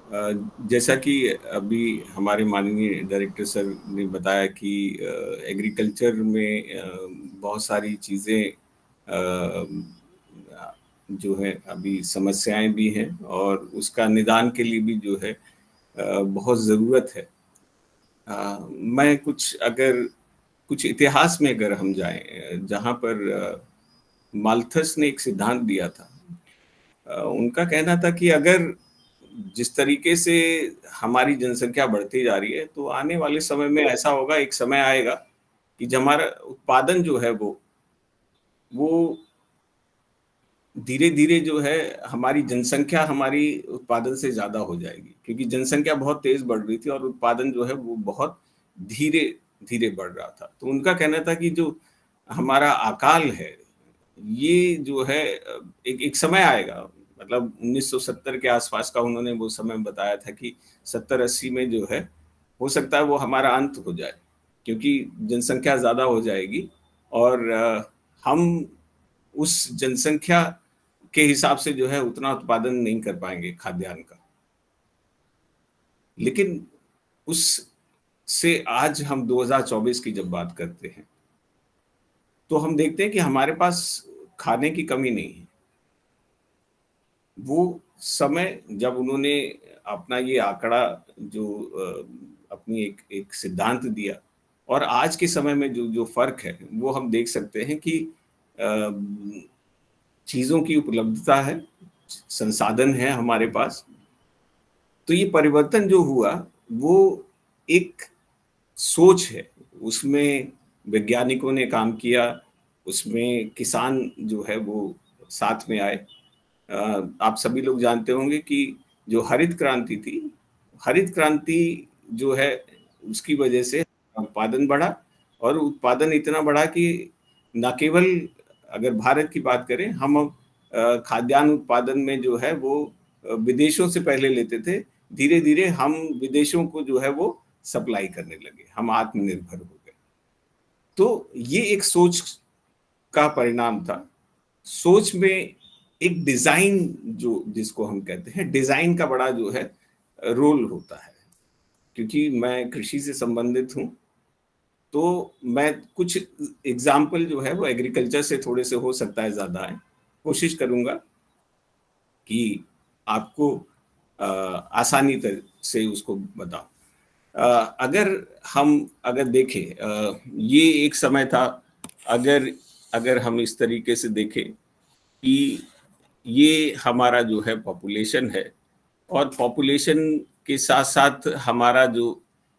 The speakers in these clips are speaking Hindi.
जैसा कि अभी हमारे माननीय डायरेक्टर सर ने बताया कि एग्रीकल्चर में बहुत सारी चीज़ें जो है अभी समस्याएं भी हैं और उसका निदान के लिए भी जो है बहुत ज़रूरत है। मैं कुछ इतिहास में अगर हम जाएं जहाँ पर माल्थस ने एक सिद्धांत दिया था। उनका कहना था कि अगर जिस तरीके से हमारी जनसंख्या बढ़ती जा रही है तो आने वाले समय में ऐसा होगा, एक समय आएगा कि जब हमारा उत्पादन जो है वो धीरे धीरे जो है हमारी जनसंख्या हमारी उत्पादन से ज्यादा हो जाएगी, क्योंकि जनसंख्या बहुत तेज बढ़ रही थी और उत्पादन जो है वो बहुत धीरे धीरे बढ़ रहा था। तो उनका कहना था कि जो हमारा अकाल है ये जो है एक एक समय आएगा, मतलब 1970 के आसपास का उन्होंने वो समय बताया था कि 70-80 में जो है हो सकता है वो हमारा अंत हो जाए, क्योंकि जनसंख्या ज्यादा हो जाएगी और हम उस जनसंख्या के हिसाब से जो है उतना उत्पादन नहीं कर पाएंगे खाद्यान्न का। लेकिन उस से आज हम 2024 की जब बात करते हैं तो हम देखते हैं कि हमारे पास खाने की कमी नहीं है। वो समय जब उन्होंने अपना ये आंकड़ा जो अपनी एक एक सिद्धांत दिया और आज के समय में जो जो फर्क है वो हम देख सकते हैं कि चीजों की उपलब्धता है, संसाधन है हमारे पास। तो ये परिवर्तन जो हुआ वो एक सोच है, उसमें वैज्ञानिकों ने काम किया, उसमें किसान जो है वो साथ में आए। आप सभी लोग जानते होंगे कि जो हरित क्रांति थी, हरित क्रांति जो है उसकी वजह से उत्पादन बढ़ा और उत्पादन इतना बढ़ा कि न केवल अगर भारत की बात करें, हम खाद्यान्न उत्पादन में जो है वो विदेशों से पहले लेते थे, धीरे धीरे हम विदेशों को जो है वो सप्लाई करने लगे, हम आत्मनिर्भर हो गए। तो ये एक सोच का परिणाम था। सोच में एक डिजाइन जो जिसको हम कहते हैं, डिजाइन का बड़ा जो है रोल होता है। क्योंकि मैं कृषि से संबंधित हूं तो मैं कुछ एग्जाम्पल जो है वो एग्रीकल्चर से थोड़े से हो सकता है ज्यादा है, कोशिश करूंगा कि आपको आसानी से उसको बताऊं। अगर देखें, ये एक समय था, अगर अगर हम इस तरीके से देखें कि ये हमारा जो है पॉपुलेशन है और पॉपुलेशन के साथ साथ हमारा जो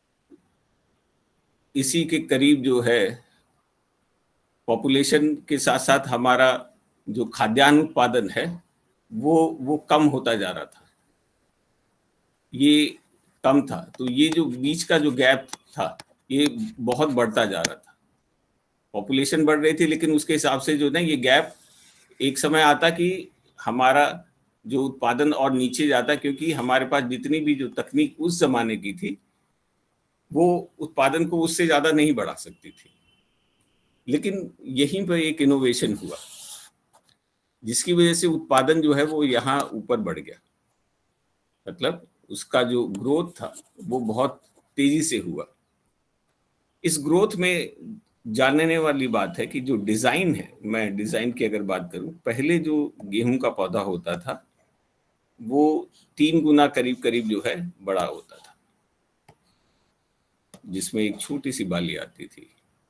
इसी के करीब जो है पॉपुलेशन के साथ साथ हमारा जो खाद्यान्न उत्पादन है वो कम होता जा रहा था, ये कम था। तो ये जो बीच का जो गैप था ये बहुत बढ़ता जा रहा था। पॉपुलेशन बढ़ रही थी लेकिन उसके हिसाब से जो ना ये गैप एक समय आता कि हमारा जो उत्पादन और नीचे जाता, क्योंकि हमारे पास जितनी भी जो तकनीक उस जमाने की थी वो उत्पादन को उससे ज्यादा नहीं बढ़ा सकती थी। लेकिन यहीं पर एक इनोवेशन हुआ जिसकी वजह से उत्पादन जो है वो यहाँ ऊपर बढ़ गया, मतलब उसका जो ग्रोथ था वो बहुत तेजी से हुआ। इस ग्रोथ में जानने वाली बात है कि जो डिजाइन है, मैं डिजाइन की अगर बात करूं, पहले जो गेहूं का पौधा होता था वो 3 गुना करीब करीब जो है बड़ा होता था, जिसमें एक छोटी सी बाली आती थी।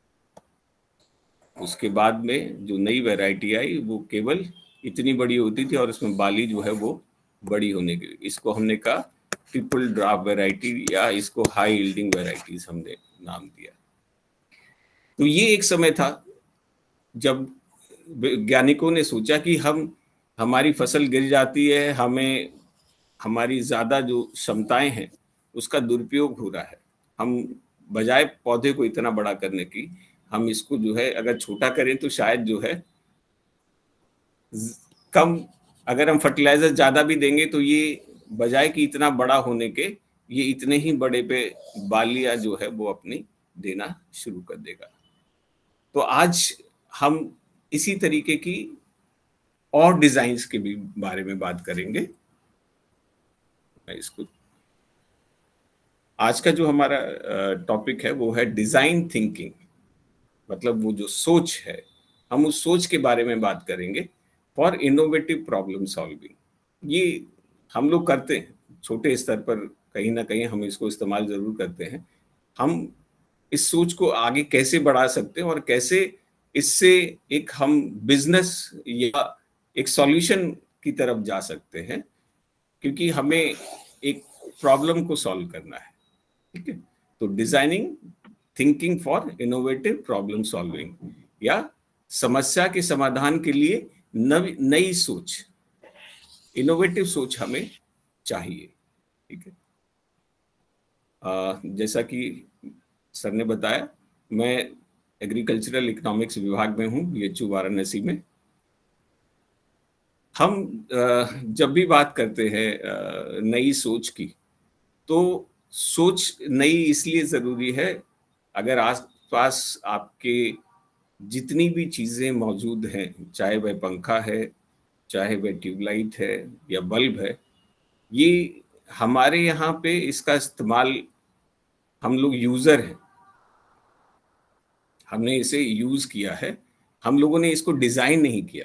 उसके बाद में जो नई वैरायटी आई वो केवल इतनी बड़ी होती थी और उसमें बाली जो है वो बड़ी होने के लिए, इसको हमने कहा ट्रिपल ड्राफ्ट वैरायटी या इसको हाई यील्डिंग वैरायटीज हमने नाम दिया। तो ये एक समय था जब वैज्ञानिकों ने सोचा कि हमारी फसल गिर जाती है, हमें हमारी ज्यादा जो क्षमताएं हैं उसका दुरुपयोग हो रहा है। हम बजाय पौधे को इतना बड़ा करने की, हम इसको जो है अगर छोटा करें तो शायद जो है कम, अगर हम फर्टिलाइजर ज्यादा भी देंगे तो ये बजाय कि इतना बड़ा होने के ये इतने ही बड़े पे बालियां जो है वो अपनी देना शुरू कर देगा। तो आज हम इसी तरीके की और डिजाइन्स के भी बारे में बात करेंगे। मैं इसको आज का जो हमारा टॉपिक है वो है डिजाइन थिंकिंग, मतलब वो जो सोच है, हम उस सोच के बारे में बात करेंगे फॉर इनोवेटिव प्रॉब्लम सॉल्विंग। ये हम लोग करते हैं छोटे स्तर पर, कहीं ना कहीं हम इसको इस्तेमाल जरूर करते हैं। हम इस सोच को आगे कैसे बढ़ा सकते हैं और कैसे इससे एक हम बिजनेस या एक सॉल्यूशन की तरफ जा सकते हैं, क्योंकि हमें एक प्रॉब्लम को सॉल्व करना है। ठीक है, तो designing thinking for innovative problem solving, या समस्या के समाधान के लिए नई सोच, इनोवेटिव सोच हमें चाहिए। ठीक है, जैसा कि सर ने बताया, मैं एग्रीकल्चरल इकोनॉमिक्स विभाग में हूँ, बीएचयू वाराणसी में। हम जब भी बात करते हैं नई सोच की, तो सोच नई इसलिए जरूरी है, अगर आसपास आपके जितनी भी चीजें मौजूद हैं, चाहे वह पंखा है, चाहे वह ट्यूबलाइट है या बल्ब है, ये हमारे यहाँ पे इसका इस्तेमाल, हम लोग यूजर हैं, हमने इसे यूज किया है, हम लोगों ने इसको डिजाइन नहीं किया।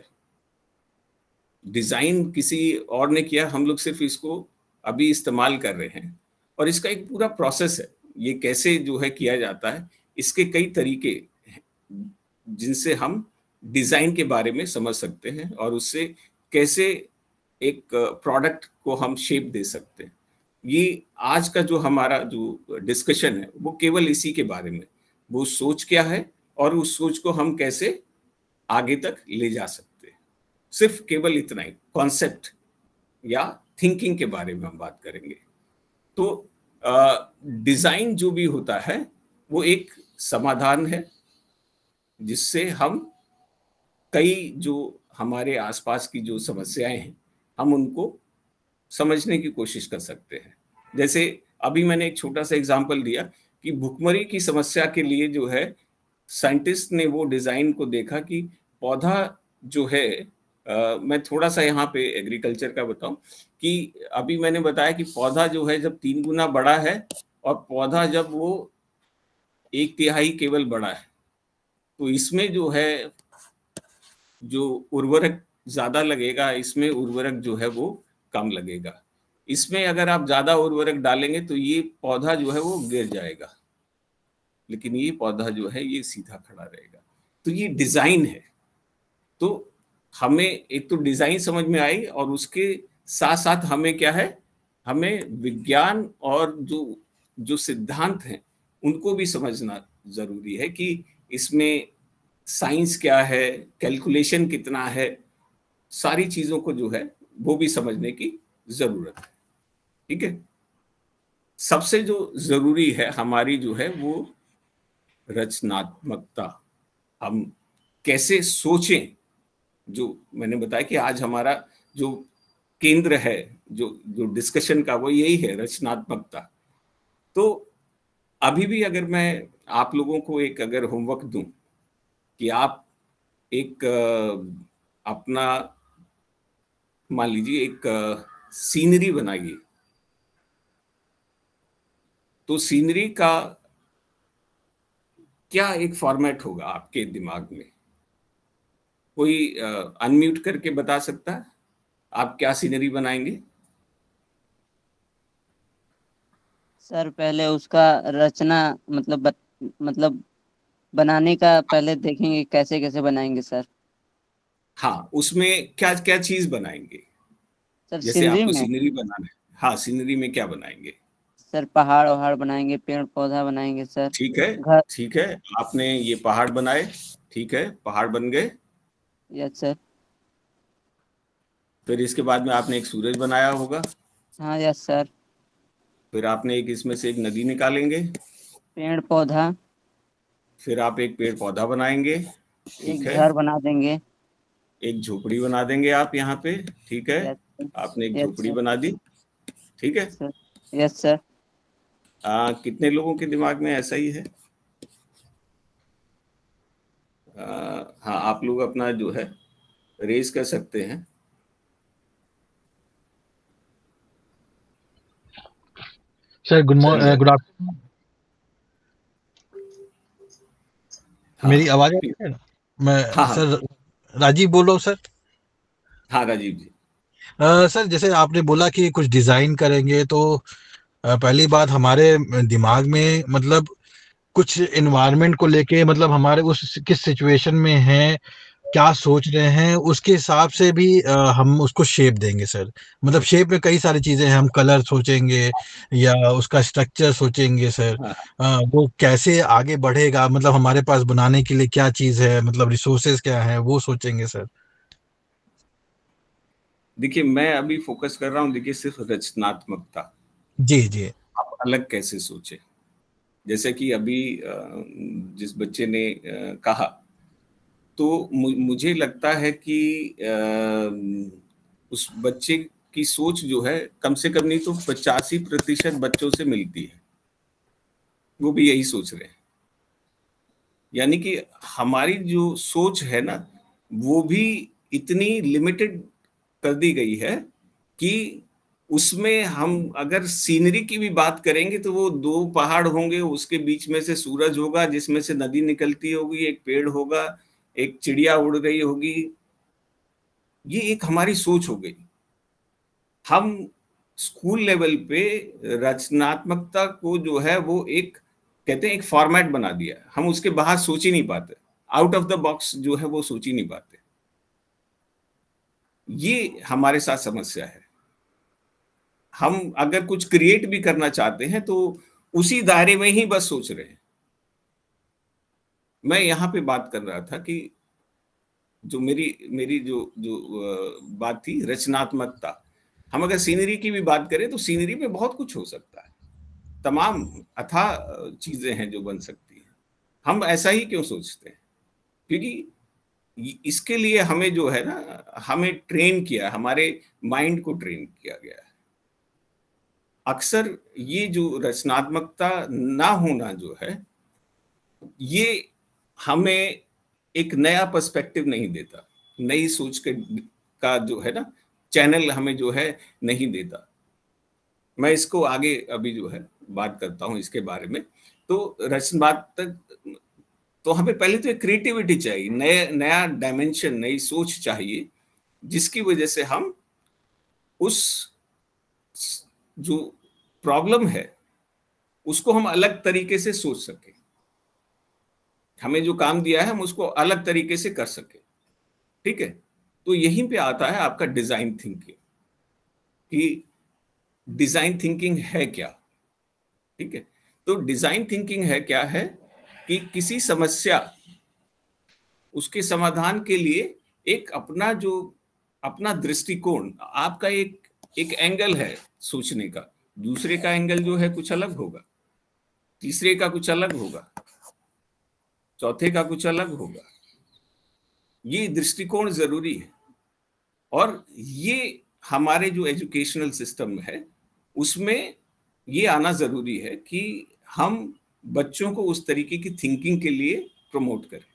डिजाइन किसी और ने किया, हम लोग सिर्फ इसको अभी इस्तेमाल कर रहे हैं। और इसका एक पूरा प्रोसेस है, ये कैसे जो है किया जाता है, इसके कई तरीके हैं जिनसे हम डिजाइन के बारे में समझ सकते हैं और उससे कैसे एक प्रोडक्ट को हम शेप दे सकते हैं। ये आज का जो हमारा जो डिस्कशन है वो केवल इसी के बारे में, वो सोच क्या है और उस सोच को हम कैसे आगे तक ले जा सकते हैं। सिर्फ केवल इतना ही कॉन्सेप्ट या थिंकिंग के बारे में हम बात करेंगे। तो डिजाइन जो भी होता है वो एक समाधान है, जिससे हम कई जो हमारे आसपास की जो समस्याएं हैं, हम उनको समझने की कोशिश कर सकते हैं। जैसे अभी मैंने एक छोटा सा एग्जांपल दिया कि भुखमरी की समस्या के लिए जो है साइंटिस्ट ने वो डिजाइन को देखा कि पौधा जो है, मैं थोड़ा सा यहाँ पे एग्रीकल्चर का बताऊं कि अभी मैंने बताया कि पौधा जो है जब 3 गुना बड़ा है और पौधा जब वो 1/3 केवल बड़ा है, तो इसमें जो है जो उर्वरक ज्यादा लगेगा, इसमें उर्वरक जो है वो कम लगेगा। इसमें अगर आप ज्यादा उर्वरक डालेंगे तो ये पौधा जो है वो गिर जाएगा, लेकिन ये पौधा जो है ये सीधा खड़ा रहेगा। तो ये डिजाइन है। तो हमें एक तो डिजाइन समझ में आई, और उसके साथ साथ हमें क्या है, हमें विज्ञान और जो जो सिद्धांत हैं उनको भी समझना जरूरी है कि इसमें साइंस क्या है, कैलकुलेशन कितना है, सारी चीजों को जो है वो भी समझने की जरूरत है। ठीक है, सबसे जो जरूरी है हमारी जो है वो रचनात्मकता। हम कैसे सोचें, जो मैंने बताया कि आज हमारा जो केंद्र है, जो जो डिस्कशन का, वो यही है, रचनात्मकता। तो अभी भी अगर मैं आप लोगों को एक अगर होमवर्क दूं कि आप एक अपना, मान लीजिए एक सीनरी बनाइए, तो सीनरी का क्या एक फॉर्मेट होगा आपके दिमाग में? कोई अनम्यूट करके बता सकता है आप क्या सीनरी बनाएंगे? सर पहले उसका रचना, मतलब बनाने का पहले देखेंगे कैसे कैसे बनाएंगे सर। हाँ, उसमें क्या क्या चीज बनाएंगे? सर जैसे सीनरी आपको में सीनरी बनाना है, हाँ, सीनरी में क्या बनाएंगे? सर पहाड़ वहाड़ बनाएंगे, पेड़ पौधा बनाएंगे सर। ठीक है, घर। ठीक है, आपने ये पहाड़ बनाए, ठीक है, पहाड़ बन गए। Yes sir. फिर इसके बाद में आपने एक सूरज बनाया होगा। हाँ यस सर। फिर आपने एक इसमें से एक नदी निकालेंगे। पेड़ पौधा। फिर आप एक पेड़ पौधा बनाएंगे। ठीक एक है, घर बना देंगे। एक झोपड़ी बना देंगे आप यहाँ पे। ठीक है, यस सर। आपने एक यस झोपड़ी सर। बना दी। ठीक है, सर। Yes sir. कितने लोगों के दिमाग में ऐसा ही है? हाँ, आप लोग अपना जो है रेज कर सकते हैं। Sir good Sanjay. Good afternoon. हाँ मेरी आवाज आ रही है? मैं हाँ हाँ सर राजीव बोल रहा हूँ सर। हाँ राजीव जी। सर जैसे आपने बोला कि कुछ डिजाइन करेंगे, तो पहली बात हमारे दिमाग में मतलब कुछ एनवायरनमेंट को लेके, मतलब हमारे उस किस सिचुएशन में हैं, क्या सोच रहे हैं, उसके हिसाब से भी हम उसको शेप देंगे सर। मतलब शेप में कई सारी चीजें हैं, हम कलर सोचेंगे या उसका स्ट्रक्चर सोचेंगे सर। हाँ वो कैसे आगे बढ़ेगा, मतलब हमारे पास बनाने के लिए क्या चीज है, मतलब रिसोर्सेज क्या है, वो सोचेंगे सर। देखिए, मैं अभी फोकस कर रहा हूँ, देखिए सिर्फ रचनात्मकता। जी जी। आप अलग कैसे सोचे, जैसे कि अभी जिस बच्चे ने कहा, तो मुझे लगता है कि उस बच्चे की सोच जो है कम से कम नहीं तो 85% बच्चों से मिलती है। वो भी यही सोच रहे हैं। यानी कि हमारी जो सोच है ना, वो भी इतनी लिमिटेड कर दी गई है कि उसमें हम अगर सीनरी की भी बात करेंगे तो वो दो पहाड़ होंगे, उसके बीच में से सूरज होगा जिसमें से नदी निकलती होगी, एक पेड़ होगा, एक चिड़िया उड़ रही होगी। ये एक हमारी सोच हो गई। हम स्कूल लेवल पे रचनात्मकता को जो है वो एक, कहते हैं, एक फॉर्मेट बना दिया। हम उसके बाहर सोच ही नहीं पाते, आउट ऑफ द बॉक्स जो है वो सोच ही नहीं पाते। ये हमारे साथ समस्या है। हम अगर कुछ क्रिएट भी करना चाहते हैं तो उसी दायरे में ही बस सोच रहे हैं। मैं यहाँ पे बात कर रहा था कि जो मेरी मेरी जो जो बात थी रचनात्मकता। हम अगर सीनरी की भी बात करें तो सीनरी में बहुत कुछ हो सकता है, तमाम अथाह चीजें हैं जो बन सकती हैं। हम ऐसा ही क्यों सोचते हैं? क्योंकि इसके लिए हमें जो है ना, हमें ट्रेन किया, हमारे माइंड को ट्रेन किया गया है। अक्सर ये जो रचनात्मकता ना होना जो है, ये हमें एक नया पर्सपेक्टिव नहीं देता, नई सोच के का जो है ना चैनल हमें जो है नहीं देता। मैं इसको आगे अभी जो है बात करता हूं इसके बारे में। तो रचनात्मक, तो हमें पहले तो एक क्रिएटिविटी चाहिए, नया डायमेंशन, नई सोच चाहिए, जिसकी वजह से हम उस जो प्रॉब्लम है उसको हम अलग तरीके से सोच सकें। हमें जो काम दिया है हम उसको अलग तरीके से कर सकें। ठीक है? तो यहीं पे आता है आपका डिजाइन थिंकिंग, कि डिजाइन थिंकिंग है क्या। ठीक है? तो डिजाइन थिंकिंग है क्या है कि किसी समस्या, उसके समाधान के लिए एक अपना जो अपना दृष्टिकोण, आपका एक एक एंगल है सोचने का, दूसरे का एंगल जो है कुछ अलग होगा, तीसरे का कुछ अलग होगा, चौथे का कुछ अलग होगा। ये दृष्टिकोण जरूरी है। और ये हमारे जो एजुकेशनल सिस्टम है उसमें ये आना जरूरी है कि हम बच्चों को उस तरीके की थिंकिंग के लिए प्रमोट करें।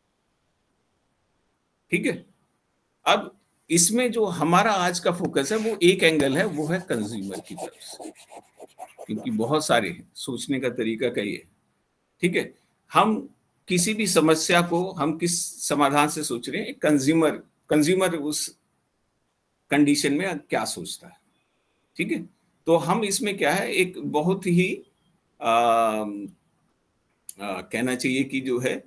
ठीक है? अब इसमें जो हमारा आज का फोकस है वो एक एंगल है, वो है कंज्यूमर की तरफ से, क्योंकि बहुत सारे सोचने का तरीका कई है। ठीक है? हम किसी भी समस्या को हम किस समाधान से सोच रहे हैं, कंज्यूमर कंज्यूमर उस कंडीशन में क्या सोचता है। ठीक है? तो हम इसमें क्या है, एक बहुत ही कहना चाहिए कि जो है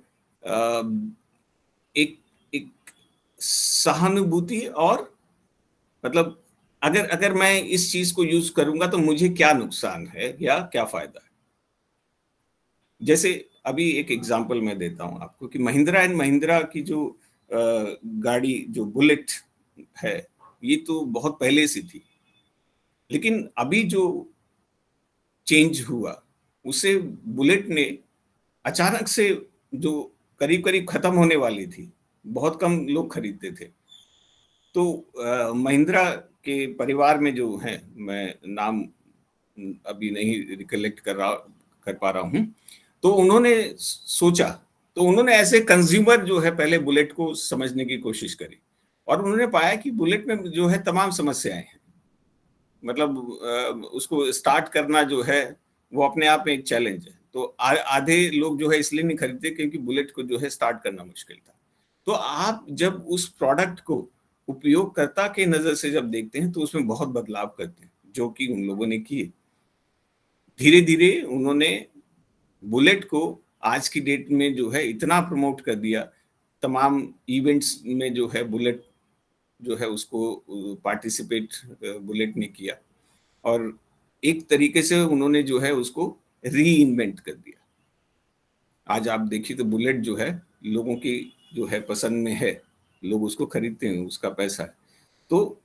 एक एक सहानुभूति, और मतलब अगर अगर मैं इस चीज को यूज करूंगा तो मुझे क्या नुकसान है या क्या फायदा है। जैसे अभी एक एग्जांपल मैं देता हूं आपको कि महिंद्रा एंड महिंद्रा की जो गाड़ी जो बुलेट है, ये तो बहुत पहले से थी, लेकिन अभी जो चेंज हुआ उसे बुलेट ने अचानक से, जो करीब करीब खत्म होने वाली थी, बहुत कम लोग खरीदते थे, तो महिंद्रा के परिवार में जो है, मैं नाम अभी नहीं रिकलेक्ट कर पा रहा हूं, तो उन्होंने सोचा, तो उन्होंने ऐसे कंज्यूमर जो है पहले बुलेट को समझने की कोशिश करी, और उन्होंने पाया कि बुलेट में जो है तमाम समस्याएं हैं। मतलब उसको स्टार्ट करना जो है वो अपने आप में एक चैलेंज है। तो आधे लोग जो है इसलिए नहीं खरीदते क्योंकि बुलेट को जो है स्टार्ट करना मुश्किल था। तो आप जब उस प्रोडक्ट को उपयोगकर्ता के नजर से जब देखते हैं तो उसमें बहुत बदलाव करते हैं, जो कि उन लोगों ने किए। धीरे धीरे उन्होंने बुलेट को आज की डेट में जो है इतना प्रमोट कर दिया, तमाम इवेंट्स में जो है बुलेट जो है उसको पार्टिसिपेट बुलेट ने किया, और एक तरीके से उन्होंने जो है उसको री इन्वेंट कर दिया। आज आप देखिए तो बुलेट जो है लोगों की जो है पसंद में है, लोग उसको खरीदते हैं, उसका पैसा है। तो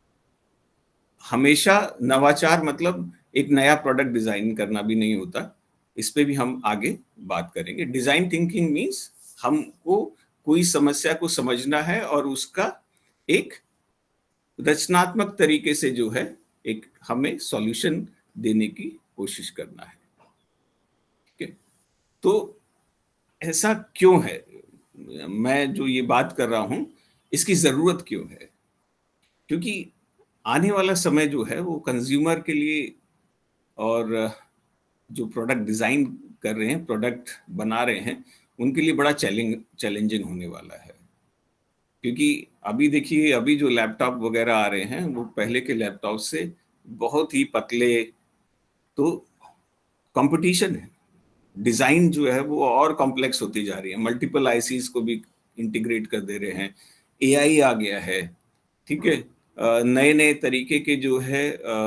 हमेशा नवाचार मतलब एक नया प्रोडक्ट डिजाइन करना भी नहीं होता, इस पे भी हम आगे बात करेंगे। डिजाइन थिंकिंग मीन्स हमको कोई समस्या को समझना है और उसका एक रचनात्मक तरीके से जो है एक हमें सॉल्यूशन देने की कोशिश करना है। ठीक है, तो ऐसा क्यों है, मैं जो ये बात कर रहा हूं इसकी जरूरत क्यों है? क्योंकि आने वाला समय जो है वो कंज्यूमर के लिए और जो प्रोडक्ट डिजाइन कर रहे हैं, प्रोडक्ट बना रहे हैं, उनके लिए बड़ा चैलेंजिंग होने वाला है। क्योंकि अभी देखिए, अभी जो लैपटॉप वगैरह आ रहे हैं वो पहले के लैपटॉप से बहुत ही पतले, तो कंपटीशन है। डिजाइन जो है वो और कॉम्प्लेक्स होती जा रही है, मल्टीपल आईसीज को भी इंटीग्रेट कर दे रहे हैं, एआई आ गया है। ठीक है, नए नए तरीके के जो है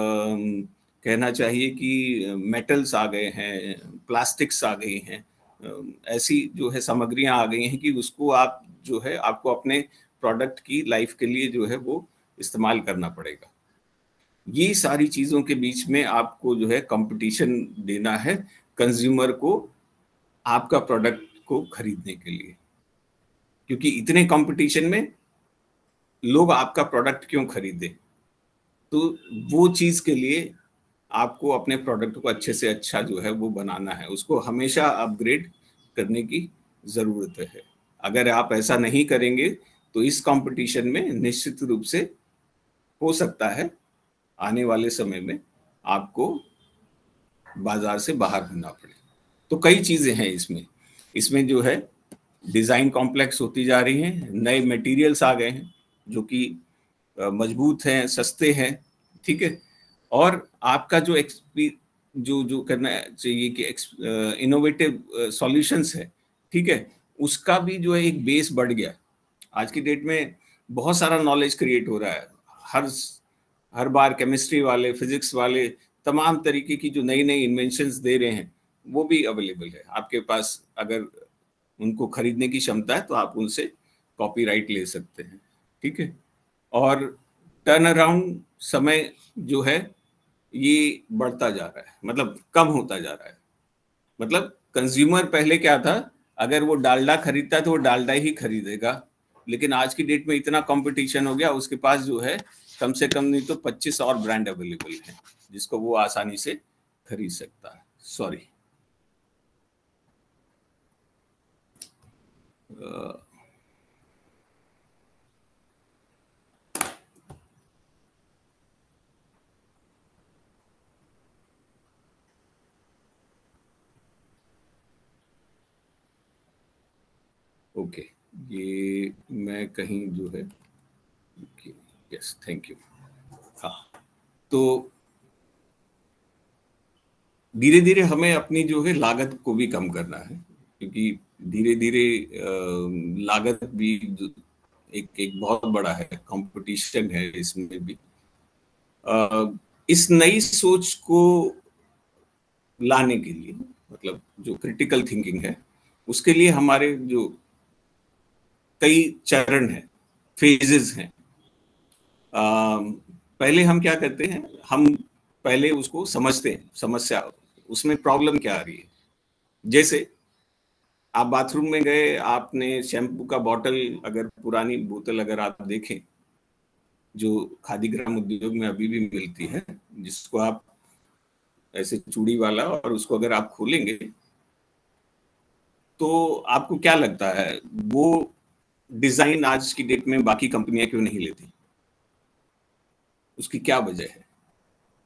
कहना चाहिए कि मेटल्स आ गए हैं, प्लास्टिक्स आ गई हैं, ऐसी जो है सामग्रियां आ गई हैं कि उसको आप जो है आपको अपने प्रोडक्ट की लाइफ के लिए जो है वो इस्तेमाल करना पड़ेगा। ये सारी चीजों के बीच में आपको जो है कंपटीशन देना है कंज्यूमर को आपका प्रोडक्ट को खरीदने के लिए, क्योंकि इतने कंपटीशन में लोग आपका प्रोडक्ट क्यों खरीदे? तो वो चीज के लिए आपको अपने प्रोडक्ट को अच्छे से अच्छा जो है वो बनाना है, उसको हमेशा अपग्रेड करने की जरूरत है। अगर आप ऐसा नहीं करेंगे तो इस कंपटीशन में निश्चित रूप से हो सकता है आने वाले समय में आपको बाजार से बाहर होना पड़े। तो कई चीजें हैं इसमें जो है डिजाइन कॉम्प्लेक्स होती जा रही हैं, नए मटेरियल्स आ गए हैं जो कि मजबूत हैं, सस्ते हैं। ठीक है, और आपका जो जो करना चाहिए कि इनोवेटिव सॉल्यूशंस है, ठीक है, उसका भी जो है एक बेस बढ़ गया। आज की डेट में बहुत सारा नॉलेज क्रिएट हो रहा है, हर बार केमिस्ट्री वाले, फिजिक्स वाले, तमाम तरीके की जो नई नई इन्वेंशंस दे रहे हैं वो भी अवेलेबल है आपके पास। अगर उनको खरीदने की क्षमता है तो आप उनसे कॉपीराइट ले सकते हैं। ठीक है, और टर्न अराउंड समय जो है ये बढ़ता जा रहा है, मतलब कम होता जा रहा है। मतलब कंज्यूमर पहले क्या था, अगर वो डालडा खरीदता है तो वो डालडा ही खरीदेगा, लेकिन आज की डेट में इतना कंपटीशन हो गया, उसके पास जो है कम से कम नहीं तो 25 और ब्रांड अवेलेबल है जिसको वो आसानी से खरीद सकता है। सॉरी, ओके, ये मैं कहीं जो है, यस, थैंक यू। हाँ, तो धीरे धीरे हमें अपनी जो है लागत को भी कम करना है, क्योंकि धीरे धीरे लागत भी एक बहुत बड़ा है, कंपटीशन है इसमें भी। इस नई सोच को लाने के लिए, मतलब जो क्रिटिकल थिंकिंग है, उसके लिए हमारे जो कई चरण हैं, फेजेस हैं। पहले हम क्या करते हैं, हम पहले उसको समझते हैं, समस्या, उसमें प्रॉब्लम क्या आ रही है। जैसे आप बाथरूम में गए, आपने शैम्पू का बॉटल, अगर पुरानी बोतल अगर आप देखें जो खादी ग्राम उद्योग में अभी भी मिलती है, जिसको आप ऐसे चूड़ी वाला, और उसको अगर आप खोलेंगे तो आपको क्या लगता है वो डिजाइन आज की डेट में बाकी कंपनियां क्यों नहीं लेती? उसकी क्या वजह है?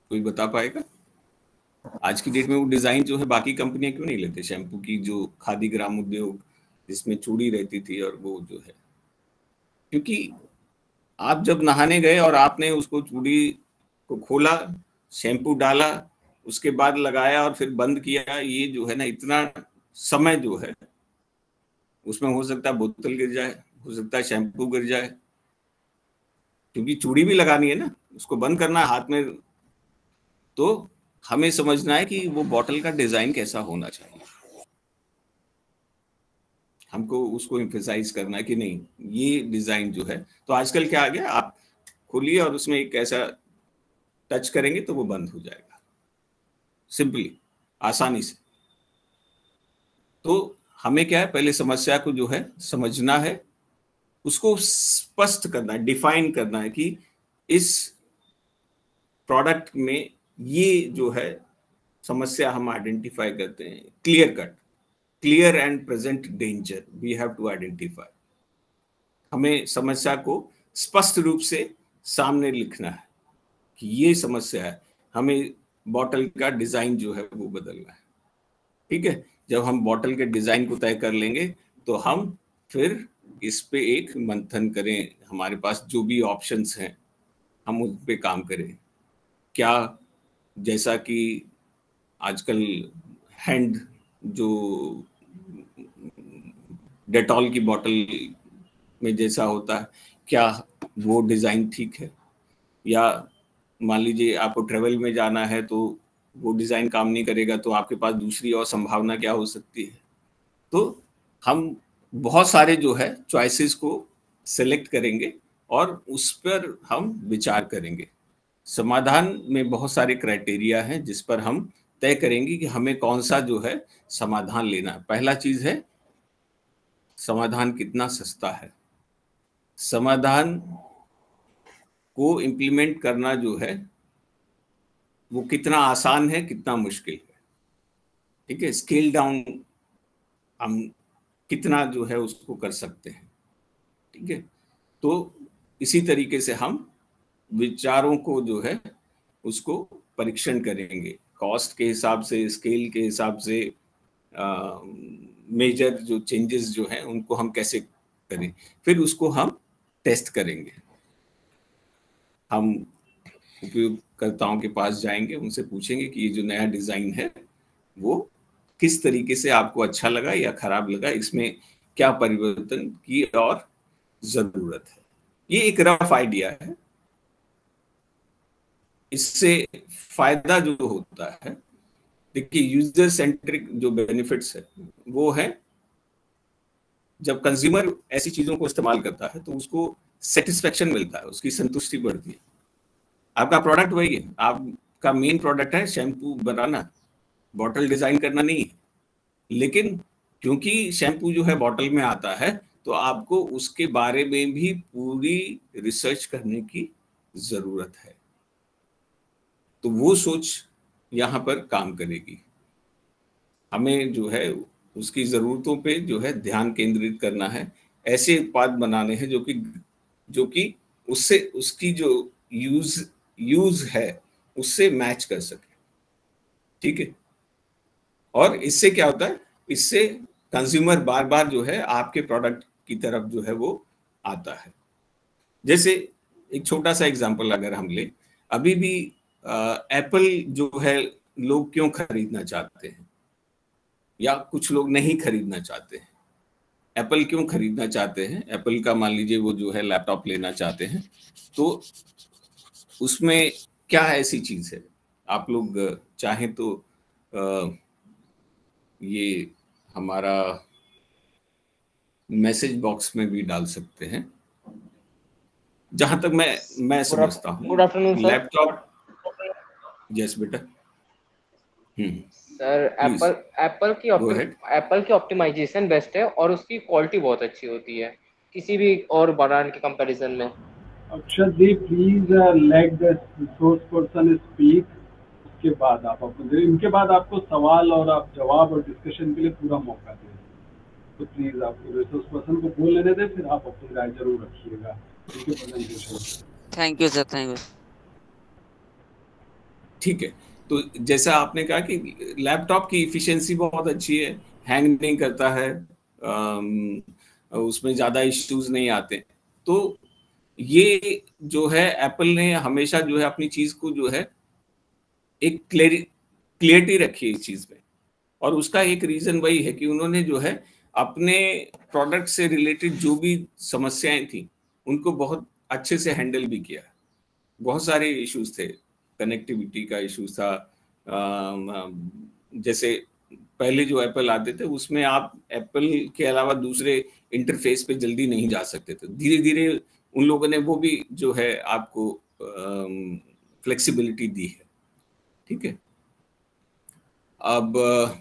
कोई बता पाएगा? आज की डेट में वो डिजाइन जो है बाकी कंपनियां क्यों नहीं लेते? शैम्पू की जो खादी ग्राम उद्योग जिसमें चूड़ी रहती थी, और वो जो है, क्योंकि आप जब नहाने गए और आपने उसको चूड़ी को खोला, शैम्पू डाला, उसके बाद लगाया और फिर बंद किया, ये जो है ना, इतना समय जो है उसमें हो सकता है बोतल गिर जाए, हो सकता है शैम्पू गिर जाए, क्योंकि चूड़ी भी लगानी है ना, उसको बंद करना है हाथ में। तो हमें समझना है कि वो बॉटल का डिजाइन कैसा होना चाहिए, हमको उसको एम्फेसाइज करना है कि नहीं ये डिजाइन जो है। तो आजकल क्या आ गया, आप खोलिए और उसमें एक ऐसा टच करेंगे तो वो बंद हो जाएगा, सिंपली, आसानी से। तो हमें क्या है, पहले समस्या को जो है समझना है, उसको स्पष्ट करना है, डिफाइन करना है कि इस प्रोडक्ट में ये जो है समस्या हम आइडेंटिफाई करते हैं, clear cut, clear and present danger we have to identify. हमें समस्या को स्पष्ट रूप से सामने लिखना है कि ये समस्या है, हमें बॉटल का डिजाइन जो है वो बदलना है। ठीक है, जब हम बॉटल के डिजाइन को तय कर लेंगे तो हम फिर इस पे एक मंथन करें, हमारे पास जो भी ऑप्शंस हैं हम उन पे काम करें। क्या, जैसा कि आजकल हैंड जो डेटॉल की बोतल में जैसा होता है, क्या वो डिजाइन ठीक है? या मान लीजिए आपको ट्रेवल में जाना है तो वो डिजाइन काम नहीं करेगा, तो आपके पास दूसरी और संभावना क्या हो सकती है? तो हम बहुत सारे जो है चॉइसेस को सेलेक्ट करेंगे और उस पर हम विचार करेंगे। समाधान में बहुत सारे क्राइटेरिया हैं जिस पर हम तय करेंगे कि हमें कौन सा जो है समाधान लेना है। पहला चीज है समाधान कितना सस्ता है, समाधान को इम्प्लीमेंट करना जो है वो कितना आसान है, कितना मुश्किल है। ठीक है, स्केल डाउन हम कितना जो है उसको कर सकते हैं। ठीक है, तो इसी तरीके से हम विचारों को जो है उसको परीक्षण करेंगे, कॉस्ट के हिसाब से, स्केल के हिसाब से, मेजर जो चेंजेस जो हैं उनको हम कैसे करें, फिर उसको हम टेस्ट करेंगे। हम उपयोगकर्ताओं के पास जाएंगे, उनसे पूछेंगे कि ये जो नया डिजाइन है वो किस तरीके से आपको अच्छा लगा या खराब लगा, इसमें क्या परिवर्तन की और जरूरत है। ये एक रफ आइडिया है। इससे फायदा जो होता है, देखिए, यूजर सेंट्रिक जो बेनिफिट्स है वो है जब कंज्यूमर ऐसी चीजों को इस्तेमाल करता है तो उसको सेटिस्फेक्शन मिलता है, उसकी संतुष्टि बढ़ती है। आपका प्रोडक्ट वही है, आपका मेन प्रोडक्ट है शैम्पू बनाना, बॉटल डिजाइन करना नहीं है। लेकिन क्योंकि शैम्पू जो है बॉटल में आता है तो आपको उसके बारे में भी पूरी रिसर्च करने की जरूरत है। तो वो सोच यहाँ पर काम करेगी। हमें जो है उसकी जरूरतों पे जो है ध्यान केंद्रित करना है, ऐसे उत्पाद बनाने हैं जो कि उससे उसकी जो यूज है उससे मैच कर सके। ठीक है, और इससे क्या होता है, इससे कंज्यूमर बार बार जो है आपके प्रोडक्ट की तरफ जो है वो आता है। जैसे एक छोटा सा एग्जांपल अगर हम ले, अभी भी एप्पल जो है लोग क्यों खरीदना चाहते हैं, या कुछ लोग नहीं खरीदना चाहते हैं। एप्पल क्यों खरीदना चाहते हैं? एप्पल का मान लीजिए वो जो है लैपटॉप लेना चाहते हैं, तो उसमें क्या ऐसी चीज है, आप लोग चाहें तो ये हमारा मैसेज बॉक्स में भी डाल सकते हैं। जहां तक मैं समझता हूँ, good afternoon sir. Laptop, yes बेटा। सर एप्पल की ऑप्टिमाइजेशन बेस्ट है और उसकी क्वालिटी बहुत अच्छी होती है किसी भी और ब्रांड के कंपैरिजन में। Akshardeep please let the resource person speak, उसके बाद आप अपने, इनके बाद आपको सवाल और आप जवाब और डिस्कशन के लिए पूरा मौका दें। तो प्लीज आप रिसोर्स पर्सन को बोल लेने दें, फिर आप अपनी राय जरूर रखिएगा। Thank you sir, thank you. ठीक है, तो जैसा आपने कहा कि लैपटॉप की इफिशिएंसी बहुत अच्छी है, हैंग नहीं करता है, उसमें ज़्यादा इश्यूज नहीं आते। तो ये जो है एप्पल ने हमेशा जो है अपनी चीज़ को जो है एक क्लियरिटी रखी है इस चीज़ में, और उसका एक रीज़न वही है कि उन्होंने जो है अपने प्रोडक्ट से रिलेटेड जो भी समस्याएं थी उनको बहुत अच्छे से हैंडल भी किया। बहुत सारे इश्यूज थे, कनेक्टिविटी का इश्यूज था, जैसे पहले जो एप्पल आते थे उसमें आप एप्पल के अलावा दूसरे इंटरफेस पे जल्दी नहीं जा सकते थे। धीरे धीरे उन लोगों ने वो भी जो है आपको फ्लेक्सिबिलिटी दी है, ठीक है। अब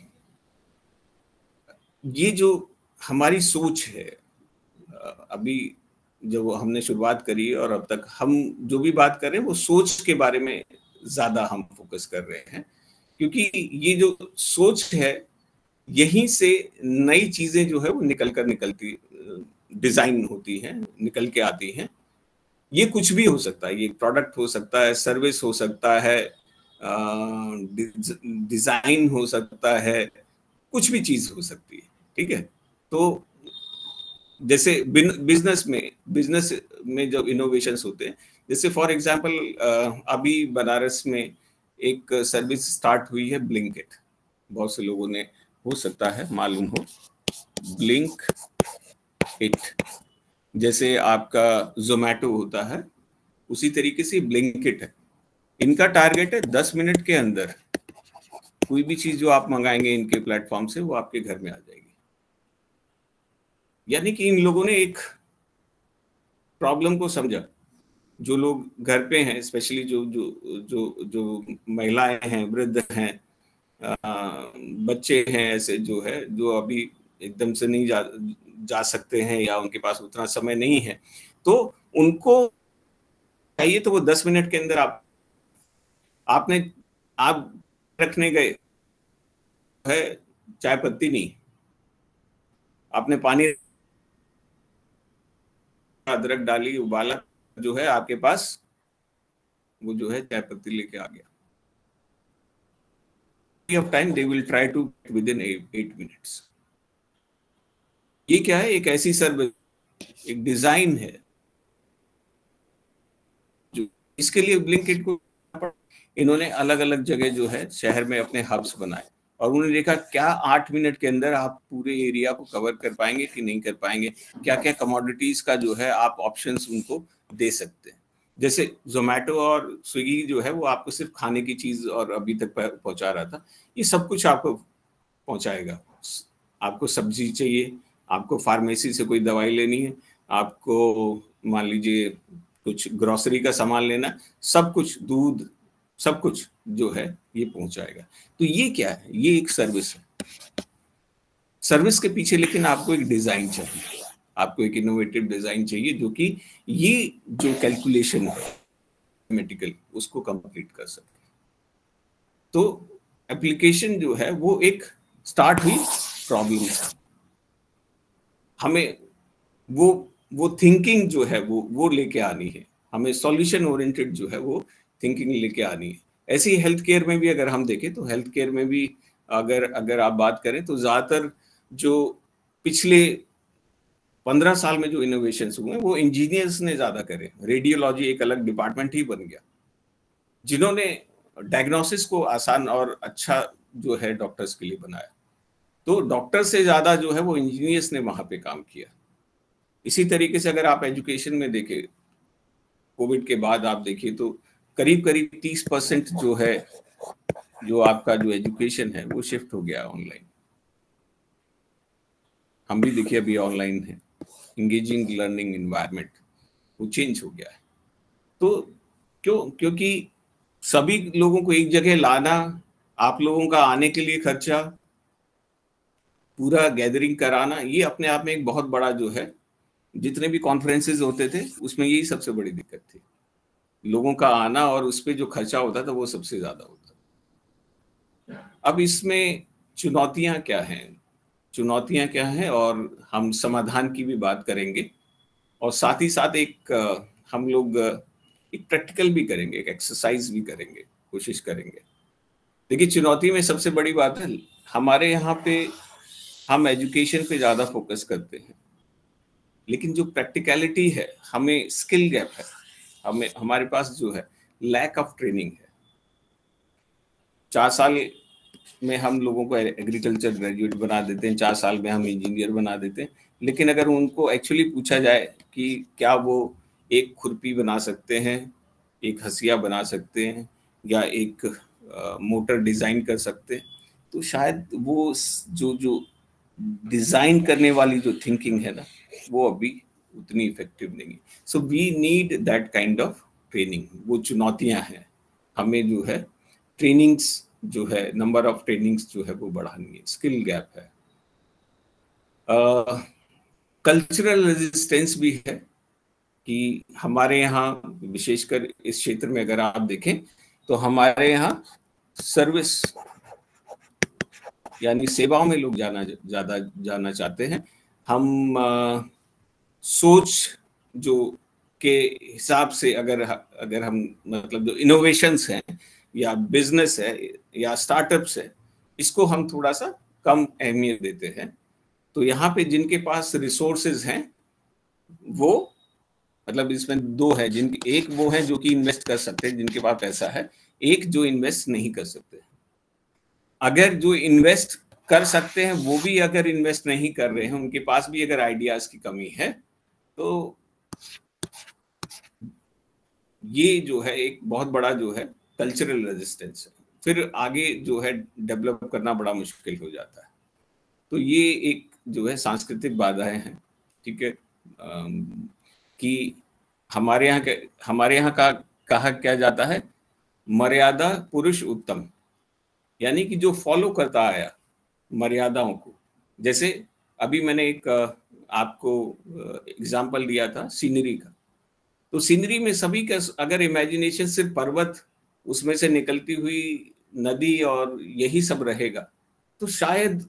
ये जो हमारी सोच है, अभी जब हमने शुरुआत करी और अब तक हम जो भी बात कर रहे हैं वो सोच के बारे में ज्यादा हम फोकस कर रहे हैं, क्योंकि ये जो सोच है यहीं से नई चीजें जो है वो निकलती डिजाइन होती हैं, निकल के आती हैं। ये कुछ भी हो सकता है, ये प्रोडक्ट हो सकता है, सर्विस हो सकता है, डिजाइन हो सकता है, कुछ भी चीज हो सकती है, ठीक है। तो जैसे बिजनेस में जब इनोवेशंस होते हैं, जैसे फॉर एग्जांपल अभी बनारस में एक सर्विस स्टार्ट हुई है ब्लिंकिट, बहुत से लोगों ने हो सकता है मालूम हो, ब्लिंकिट जैसे आपका जोमेटो होता है उसी तरीके से ब्लिंकिट है। इनका टारगेट है 10 मिनट के अंदर कोई भी चीज जो आप मंगाएंगे इनके प्लेटफॉर्म से वो आपके घर में आ जाएगी। यानी कि इन लोगों ने एक प्रॉब्लम को समझा। जो लोग घर पे हैं, स्पेशली जो जो जो जो महिलाएं हैं, वृद्ध हैं, बच्चे हैं, ऐसे जो है जो अभी एकदम से नहीं जा सकते हैं या उनके पास उतना समय नहीं है, तो उनको चाहिए तो वो 10 मिनट के अंदर आप रखने गए है, चाय पत्ती नहीं, आपने पानी अदरक डाली, उबाला, जो है आपके पास वो जो है चाय पत्ती लेके आ गया। of time they will try to within 8 minutes। ये क्या है, एक ऐसी सर्विस, एक डिजाइन है जो इसके लिए ब्लिंकिट को इन्होंने अलग अलग जगह जो है शहर में अपने हब्स बनाए, और उन्होंने देखा क्या 8 मिनट के अंदर आप पूरे एरिया को कवर कर पाएंगे कि नहीं कर पाएंगे, क्या क्या कमोडिटीज का जो है आप ऑप्शंस उनको दे सकते हैं। जैसे जोमेटो और स्विगी जो है वो आपको सिर्फ खाने की चीज और अभी तक पहुंचा रहा था, ये सब कुछ आपको पहुंचाएगा। आपको सब्जी चाहिए, आपको फार्मेसी से कोई दवाई लेनी है, आपको मान लीजिए कुछ ग्रोसरी का सामान लेना, सब कुछ, दूध, सब कुछ जो है ये पहुंचाएगा। तो ये क्या है, ये एक सर्विस है। सर्विस के पीछे लेकिन आपको एक डिजाइन चाहिए, आपको एक इनोवेटिव डिजाइन चाहिए जो कि ये जो कैलकुलेशन है मैथमेटिकल उसको कंप्लीट कर सके। तो एप्लीकेशन जो है वो एक स्टार्ट हुई प्रॉब्लम से, हमें वो थिंकिंग जो है वो लेके आनी है, हमें सॉल्यूशन ओरिएंटेड जो है वो थिंकिंग लेके आनी है। ऐसे ही हेल्थ केयर में भी अगर हम देखें तो हेल्थ केयर में भी अगर आप बात करें तो ज्यादातर जो पिछले 15 साल में जो इनोवेशंस हुए वो इंजीनियर्स ने ज्यादा करे। रेडियोलॉजी एक अलग डिपार्टमेंट ही बन गया, जिन्होंने डायग्नोसिस को आसान और अच्छा जो है डॉक्टर्स के लिए बनाया। तो डॉक्टर से ज्यादा जो है वो इंजीनियर्स ने वहां पे काम किया। इसी तरीके से अगर आप एजुकेशन में देखें, कोविड के बाद आप देखिए तो करीब 30% जो है जो आपका जो एजुकेशन है वो शिफ्ट हो गया ऑनलाइन। हम भी देखिए अभी ऑनलाइन है, इंगेजिंग लर्निंग एनवायरनमेंट वो चेंज हो गया है। तो क्योंकि सभी लोगों को एक जगह लाना, आप लोगों का आने के लिए खर्चा, पूरा गैदरिंग कराना, ये अपने आप में एक बहुत बड़ा जो है, जितने भी कॉन्फ्रेंसेस होते थे उसमें यही सबसे बड़ी दिक्कत थी, लोगों का आना और उस पर जो खर्चा होता था वो सबसे ज्यादा होता। अब इसमें चुनौतियां क्या हैं और हम समाधान की भी बात करेंगे, और साथ ही साथ हम लोग एक प्रैक्टिकल भी करेंगे, एक एक्सरसाइज भी करेंगे कोशिश करेंगे। देखिए, चुनौती में सबसे बड़ी बात है, हमारे यहाँ पे हम एजुकेशन पे ज़्यादा फोकस करते हैं, लेकिन जो प्रैक्टिकलिटी है, हमें स्किल गैप है, हमारे पास जो है लैक ऑफ ट्रेनिंग है। 4 साल में हम लोगों को एग्रीकल्चर ग्रेजुएट बना देते हैं, 4 साल में हम इंजीनियर बना देते हैं, लेकिन अगर उनको एक्चुअली पूछा जाए कि क्या वो एक खुरपी बना सकते हैं, एक हसिया बना सकते हैं, या एक मोटर डिज़ाइन कर सकते हैं, तो शायद वो जो डिज़ाइन करने वाली जो थिंकिंग है ना, वो अभी उतनी इफेक्टिव नहीं है। So we need that kind of training. वो चुनौतियां हैं, हमें जो है ट्रेनिंग्स जो है, नंबर ऑफ ट्रेनिंग्स जो है वो बढ़ानी है, स्किल गैप है। कल्चरल रेजिस्टेंस भी है कि हमारे यहाँ, विशेषकर इस क्षेत्र में अगर आप देखें तो हमारे यहाँ सर्विस यानी सेवाओं में लोग ज़्यादा जाना चाहते हैं। हम सोच जो के हिसाब से अगर हम मतलब जो इनोवेशंस हैं या बिजनेस है या स्टार्टअप्स है, इसको हम थोड़ा सा कम अहमियत देते हैं। तो यहाँ पे जिनके पास रिसोर्सेज हैं वो, मतलब इसमें दो है, एक वो है जो कि इन्वेस्ट कर सकते हैं, जिनके पास पैसा है, एक जो इन्वेस्ट नहीं कर सकते। अगर जो इन्वेस्ट कर सकते हैं वो भी अगर इन्वेस्ट नहीं कर रहे हैं, उनके पास भी अगर आइडियाज की कमी है, तो ये जो है एक बहुत बड़ा जो है कल्चरल रेजिस्टेंस है। फिर आगे जो है डेवलप करना बड़ा मुश्किल हो जाता है। तो ये एक जो है सांस्कृतिक बाधाएं हैं, ठीक है, कि हमारे यहाँ का कहा क्या जाता है, मर्यादा पुरुष उत्तम, यानी कि जो फॉलो करता आया मर्यादाओं को। जैसे अभी मैंने एक आपको एग्जाम्पल दिया था सीनरी का, तो सीनरी में सभी का अगर इमेजिनेशन सिर्फ पर्वत, उसमें से निकलती हुई नदी और यही सब रहेगा, तो शायद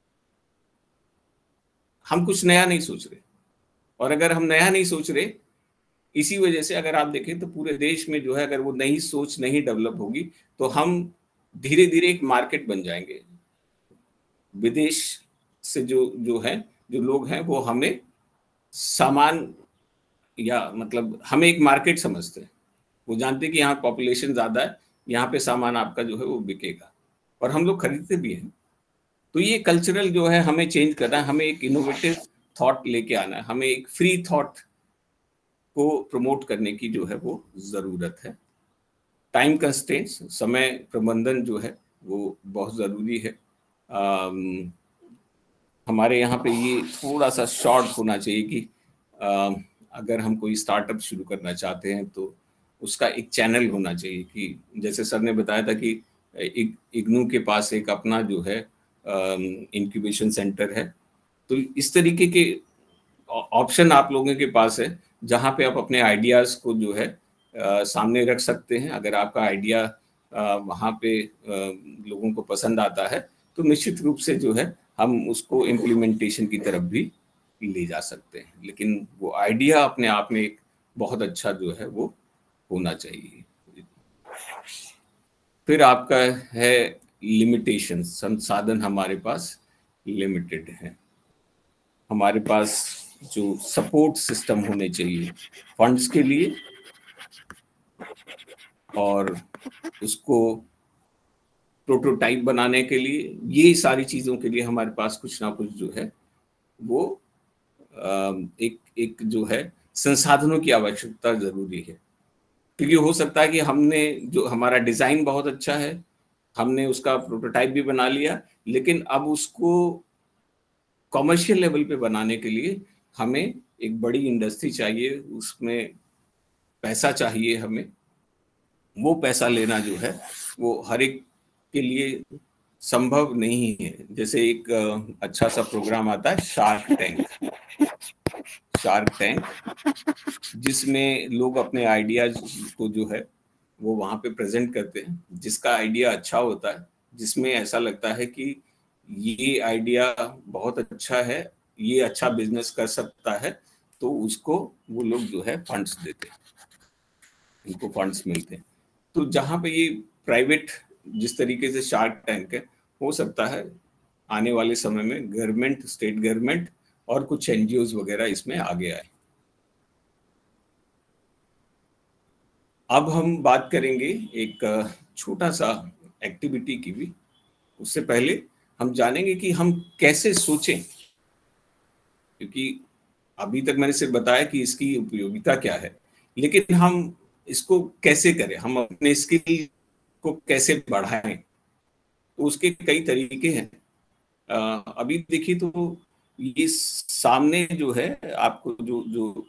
हम कुछ नया नहीं सोच रहे। और अगर हम नया नहीं सोच रहे, इसी वजह से अगर आप देखें तो पूरे देश में जो है, अगर वो नई सोच नहीं डेवलप होगी, तो हम धीरे धीरे एक मार्केट बन जाएंगे। विदेश से जो लोग हैं वो हमें सामान, या मतलब हमें एक मार्केट समझते हैं। वो जानते हैं कि यहाँ पॉपुलेशन ज़्यादा है, यहाँ पे सामान आपका जो है वो बिकेगा, और हम लोग खरीदते भी हैं। तो ये कल्चरल जो है हमें चेंज करना है, हमें एक इनोवेटिव थॉट लेके आना है, हमें एक फ्री थॉट को प्रमोट करने की जो है वो ज़रूरत है। टाइम कंस्ट्रेंट्स, समय प्रबंधन जो है वो बहुत ज़रूरी है। हमारे यहाँ पे ये थोड़ा सा शॉर्ट होना चाहिए कि अगर हम कोई स्टार्टअप शुरू करना चाहते हैं तो उसका एक चैनल होना चाहिए, कि जैसे सर ने बताया था कि इग्नू के पास एक अपना जो है इंक्यूबेशन सेंटर है। तो इस तरीके के ऑप्शन आप लोगों के पास है, जहाँ पे आप अपने आइडियाज़ को जो है सामने रख सकते हैं। अगर आपका आइडिया वहाँ पे लोगों को पसंद आता है, तो निश्चित रूप से जो है हम उसको इम्प्लीमेंटेशन की तरफ भी ले जा सकते हैं। लेकिन वो आइडिया अपने आप में एक बहुत अच्छा जो है वो होना चाहिए। फिर आपका है लिमिटेशन, संसाधन हमारे पास लिमिटेड है। हमारे पास जो सपोर्ट सिस्टम होने चाहिए फंड्स के लिए, और उसको प्रोटोटाइप बनाने के लिए, ये सारी चीज़ों के लिए हमारे पास कुछ ना कुछ जो है वो एक जो है संसाधनों की आवश्यकता जरूरी है। क्योंकि हो सकता है कि हमने जो हमारा डिज़ाइन बहुत अच्छा है, हमने उसका प्रोटोटाइप भी बना लिया, लेकिन अब उसको कॉमर्शियल लेवल पे बनाने के लिए हमें एक बड़ी इंडस्ट्री चाहिए, उसमें पैसा चाहिए हमें। वो पैसा लेना जो है वो हर एक के लिए संभव नहीं है। जैसे एक अच्छा सा प्रोग्राम आता है शार्क टैंक, जिसमें लोग अपने आइडियाज को जो है वो वहाँ पे प्रेजेंट करते हैं। जिसका आइडिया अच्छा होता है, जिसमें ऐसा लगता है कि ये आइडिया बहुत अच्छा है, ये अच्छा बिजनेस कर सकता है, तो उसको वो लोग जो है फंड्स देते हैं, उनको फंड्स मिलते हैं। तो जहाँ पे ये प्राइवेट जिस तरीके से शार्क टैंक है, हो सकता है आने वाले समय में गवर्नमेंट, स्टेट गवर्नमेंट और कुछ एनजीओज वगैरह इसमें आगे आए। अब हम बात करेंगे एक छोटा सा एक्टिविटी की भी। उससे पहले हम जानेंगे कि हम कैसे सोचें, क्योंकि अभी तक मैंने सिर्फ बताया कि इसकी उपयोगिता क्या है, लेकिन हम इसको कैसे करें, हम अपने स्किल को कैसे बढ़ाएं, तो उसके कई तरीके हैं। अभी देखिए तो ये सामने जो है आपको जो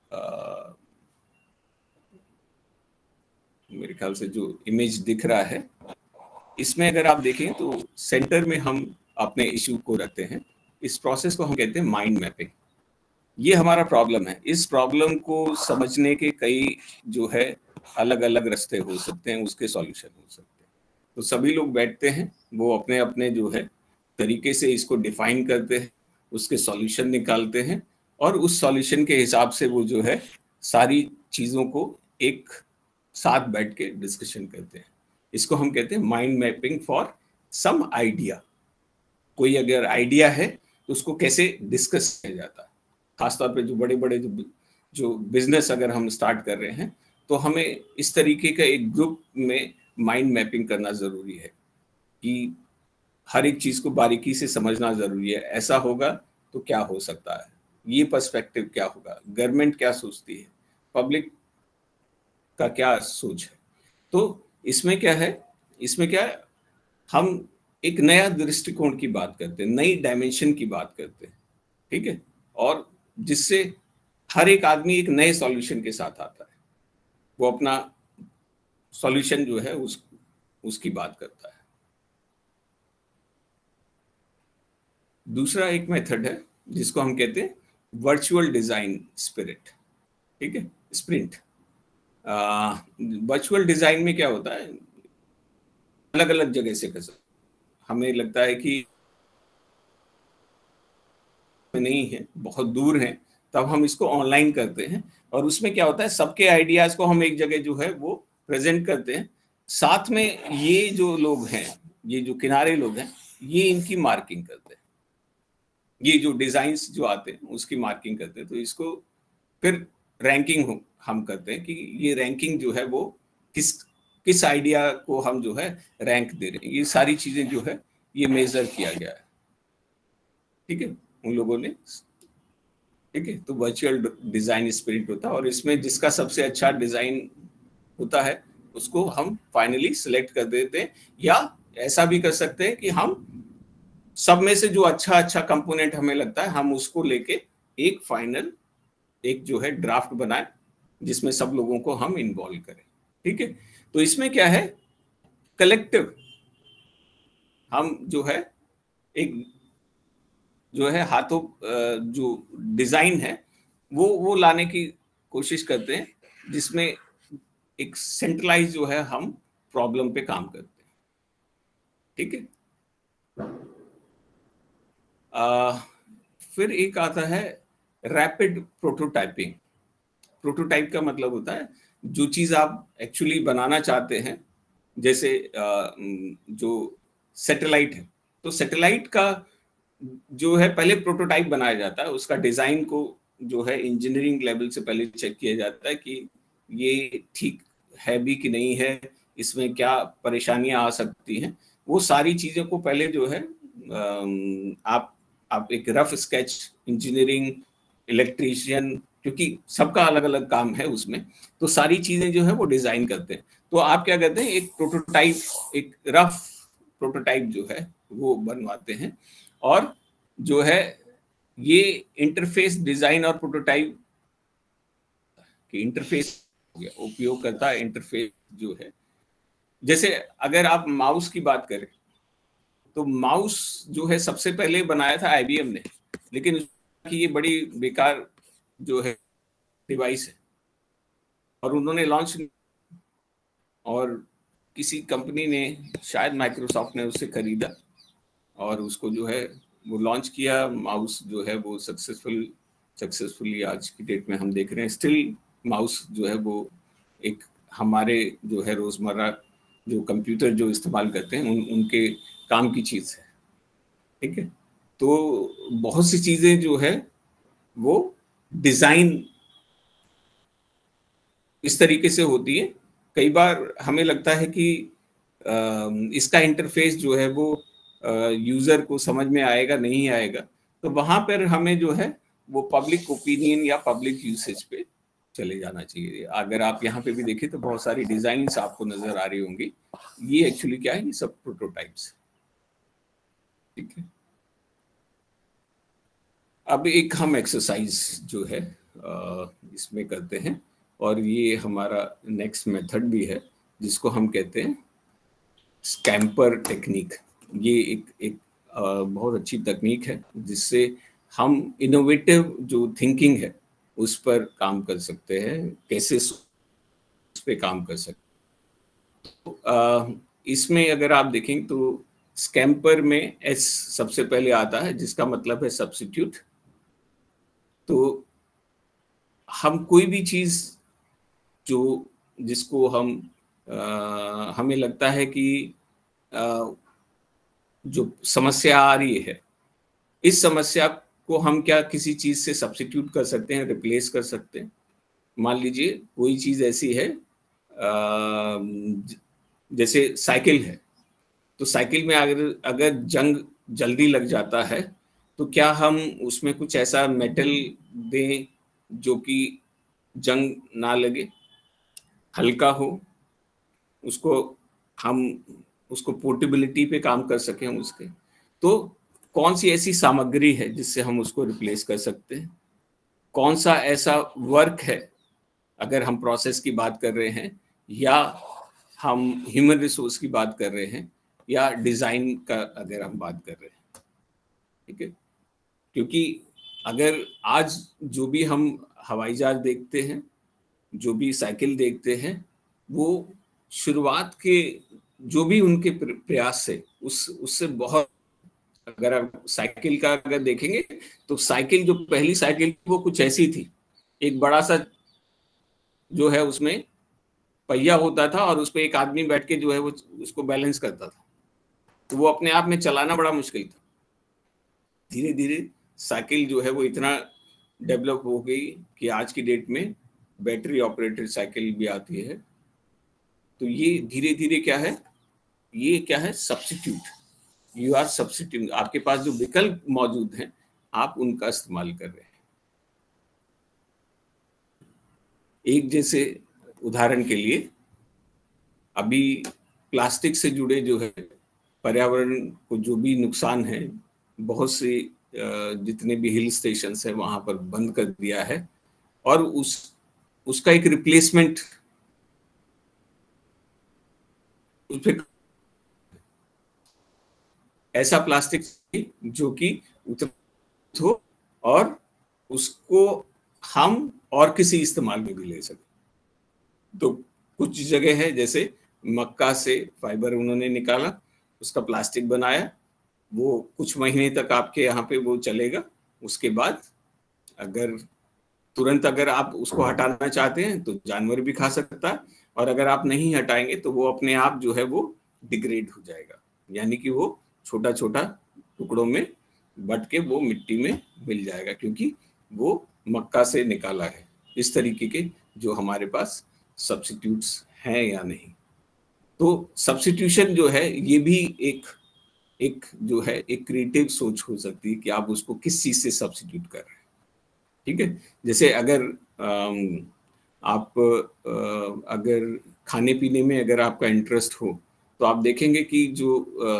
मेरे ख्याल से जो इमेज दिख रहा है, इसमें अगर आप देखें तो सेंटर में हम अपने इश्यू को रखते हैं। इस प्रोसेस को हम कहते हैं माइंड मैपिंग। ये हमारा प्रॉब्लम है। इस प्रॉब्लम को समझने के कई जो है अलग अलग रास्ते हो सकते हैं, उसके सॉल्यूशन हो सकते हैं। तो सभी लोग बैठते हैं, वो अपने अपने जो है तरीके से इसको डिफाइन करते हैं, उसके सॉल्यूशन निकालते हैं, और उस सॉल्यूशन के हिसाब से वो जो है सारी चीज़ों को एक साथ बैठ के डिस्कशन करते हैं। इसको हम कहते हैं mind mapping for some idea. कोई अगर आइडिया है तो उसको कैसे डिस्कस किया जाता है। खासतौर पे जो बड़े बड़े जो बिजनेस अगर हम स्टार्ट कर रहे हैं, तो हमें इस तरीके का एक ग्रुप में माइंड मैपिंग करना ज़रूरी है कि हर एक चीज़ को बारीकी से समझना ज़रूरी है। ऐसा होगा तो क्या हो सकता है, ये पर्सपेक्टिव क्या होगा, गवर्नमेंट क्या सोचती है, पब्लिक का क्या सोच है। तो इसमें क्या है, हम एक नया दृष्टिकोण की बात करते हैं, नई डायमेंशन की बात करते हैं, ठीक है, और जिससे हर एक आदमी एक नए सॉल्यूशन के साथ आता है। वो अपना सॉल्यूशन जो है उसकी बात करता है। दूसरा एक मेथड है जिसको हम कहते हैं वर्चुअल डिजाइन स्पिरिट, ठीक है, स्प्रिंट। वर्चुअल डिजाइन में क्या होता है, अलग अलग जगह से कर, हमें लगता है कि नहीं है, बहुत दूर है, तब हम इसको ऑनलाइन करते हैं, और उसमें क्या होता है सबके आइडियाज को हम एक जगह जो है वो प्रेजेंट करते हैं। साथ में ये जो लोग हैं, ये जो किनारे लोग हैं, ये इनकी मार्किंग करते हैं, ये जो डिजाइन्स जो आते हैं उसकी मार्किंग करते हैं। तो इसको फिर रैंकिंग हम करते हैं कि ये रैंकिंग जो है वो किस आइडिया को हम जो है रैंक दे रहे हैं। ये सारी चीजें जो है ये मेजर किया गया है, ठीक है, उन लोगों ने, ठीक है। तो वर्चुअल डिजाइन स्पिरिट होता है, और इसमें जिसका सबसे अच्छा डिजाइन होता है उसको हम फाइनली सिलेक्ट कर देते हैं, या ऐसा भी कर सकते हैं कि हम सब में से जो अच्छा कंपोनेंट हमें लगता है हम उसको लेके एक फाइनल एक जो है ड्राफ्ट बनाए, जिसमें सब लोगों को हम इन्वॉल्व करें, ठीक है। तो इसमें क्या है, कलेक्टिव हम जो है एक जो है हाथों जो डिजाइन है वो लाने की कोशिश करते हैं, जिसमें एक सेंट्रलाइज जो है हम प्रॉब्लम पे काम करते हैं, ठीक है। फिर एक आता है रैपिड प्रोटोटाइपिंग। प्रोटोटाइप का मतलब होता है जो चीज आप एक्चुअली बनाना चाहते हैं, जैसे जो सैटेलाइट है, तो सैटेलाइट का जो है पहले प्रोटोटाइप बनाया जाता है, उसका डिजाइन को जो है इंजीनियरिंग लेवल से पहले चेक किया जाता है कि ये ठीक है भी कि नहीं है, इसमें क्या परेशानियां आ सकती हैं। वो सारी चीजें को पहले जो है आप एक रफ स्केच, इंजीनियरिंग, इलेक्ट्रीशियन, क्योंकि सबका अलग अलग काम है उसमें, तो सारी चीजें जो है वो डिजाइन करते हैं। तो आप क्या करते हैं, एक प्रोटोटाइप, एक रफ प्रोटोटाइप जो है वो बनवाते हैं, और जो है ये इंटरफेस डिजाइन और प्रोटोटाइप की इंटरफेस हो गया, उपयोगकर्ता इंटरफेस जो है। जैसे अगर आप माउस की बात करें तो माउस जो है सबसे पहले बनाया था IBM ने, लेकिन कि ये बड़ी बेकार जो है डिवाइस है, और उन्होंने लॉन्च, और किसी कंपनी ने, शायद माइक्रोसॉफ्ट ने उससे खरीदा और उसको जो है वो लॉन्च किया। माउस जो है वो सक्सेसफुली आज की डेट में हम देख रहे हैं, स्टिल माउस जो है वो एक हमारे जो है रोजमर्रा जो कंप्यूटर जो इस्तेमाल करते हैं उनके काम की चीज़ है, ठीक है। तो बहुत सी चीज़ें जो है वो डिज़ाइन इस तरीके से होती है। कई बार हमें लगता है कि इसका इंटरफेस जो है वो यूज़र को समझ में आएगा नहीं आएगा, तो वहाँ पर हमें जो है वो पब्लिक ओपिनियन या पब्लिक यूसेज पे चले जाना चाहिए। अगर आप यहाँ पे भी देखें तो बहुत सारी डिज़ाइंस आपको नज़र आ रही होंगी। ये एक्चुअली क्या है, ये सब प्रोटोटाइप्स, ठीक है। अब एक हम एक्सरसाइज जो है इसमें करते हैं, और ये हमारा नेक्स्ट मेथड भी है जिसको हम कहते हैं स्कैम्पर टेक्निक। ये एक बहुत अच्छी तकनीक है जिससे हम इनोवेटिव जो थिंकिंग है उस पर काम कर सकते हैं, कैसे उस पर काम कर सकते हैं। तो इसमें अगर आप देखें तो स्कैम्पर में एस सबसे पहले आता है, जिसका मतलब है सब्स्टिट्यूट। तो हम कोई भी चीज़ जिसको हमें लगता है कि जो समस्या आ रही है, इस समस्या को हम क्या किसी चीज़ से सब्स्टिट्यूट कर सकते हैं, रिप्लेस कर सकते हैं। मान लीजिए कोई चीज़ ऐसी है जैसे साइकिल है, तो साइकिल में अगर जंग जल्दी लग जाता है तो क्या हम उसमें कुछ ऐसा मेटल दें जो कि जंग ना लगे, हल्का हो, उसको पोर्टेबिलिटी पे काम कर सकें उसके। तो कौन सी ऐसी सामग्री है जिससे हम उसको रिप्लेस कर सकते हैं, कौन सा ऐसा वर्क है, अगर हम प्रोसेस की बात कर रहे हैं या हम ह्यूमन रिसोर्स की बात कर रहे हैं या डिज़ाइन का अगर हम बात कर रहे हैं, ठीक है। क्योंकि अगर आज जो भी हम हवाई जहाज देखते हैं, जो भी साइकिल देखते हैं, वो शुरुआत के जो भी उनके प्रयास से उससे बहुत, अगर आप साइकिल का अगर देखेंगे तो साइकिल जो पहली साइकिल वो कुछ ऐसी थी, एक बड़ा सा जो है उसमें पहिया होता था और उस पर एक आदमी बैठ के जो है वो उसको बैलेंस करता था, तो वो अपने आप में चलाना बड़ा मुश्किल था। धीरे धीरे साइकिल जो है वो इतना डेवलप हो गई कि आज की डेट में बैटरी ऑपरेटेड साइकिल भी आती है। तो ये धीरे धीरे क्या है, ये क्या है, सब्स्टिट्यूट। यू आर सब्स्टिट्यूट, आपके पास जो विकल्प मौजूद हैं आप उनका इस्तेमाल कर रहे हैं। एक जैसे उदाहरण के लिए, अभी प्लास्टिक से जुड़े जो है पर्यावरण को जो भी नुकसान है, बहुत से जितने भी हिल स्टेशन है वहां पर बंद कर दिया है, और उसका एक रिप्लेसमेंट ऐसा प्लास्टिक जो कि उचित हो और उसको हम और किसी इस्तेमाल में भी ले सकें। तो कुछ जगह है जैसे मक्का से फाइबर उन्होंने निकाला, उसका प्लास्टिक बनाया, वो कुछ महीने तक आपके यहाँ पे वो चलेगा। उसके बाद तुरंत अगर आप उसको हटाना चाहते हैं तो जानवर भी खा सकता है, और अगर आप नहीं हटाएंगे तो वो अपने आप जो है वो डिग्रेड हो जाएगा, यानी कि वो छोटा छोटा टुकड़ों में बट के वो मिट्टी में मिल जाएगा, क्योंकि वो मक्का से निकाला है। इस तरीके के जो हमारे पास सब्स्टिट्यूट्स हैं या नहीं। तो सब्स्टिट्यूशन जो है ये भी एक जो है एक क्रिएटिव सोच हो सकती है कि आप उसको किस चीज से सब्स्टिट्यूट कर रहे हैं, ठीक है। जैसे अगर आप अगर खाने पीने में अगर आपका इंटरेस्ट हो तो आप देखेंगे कि जो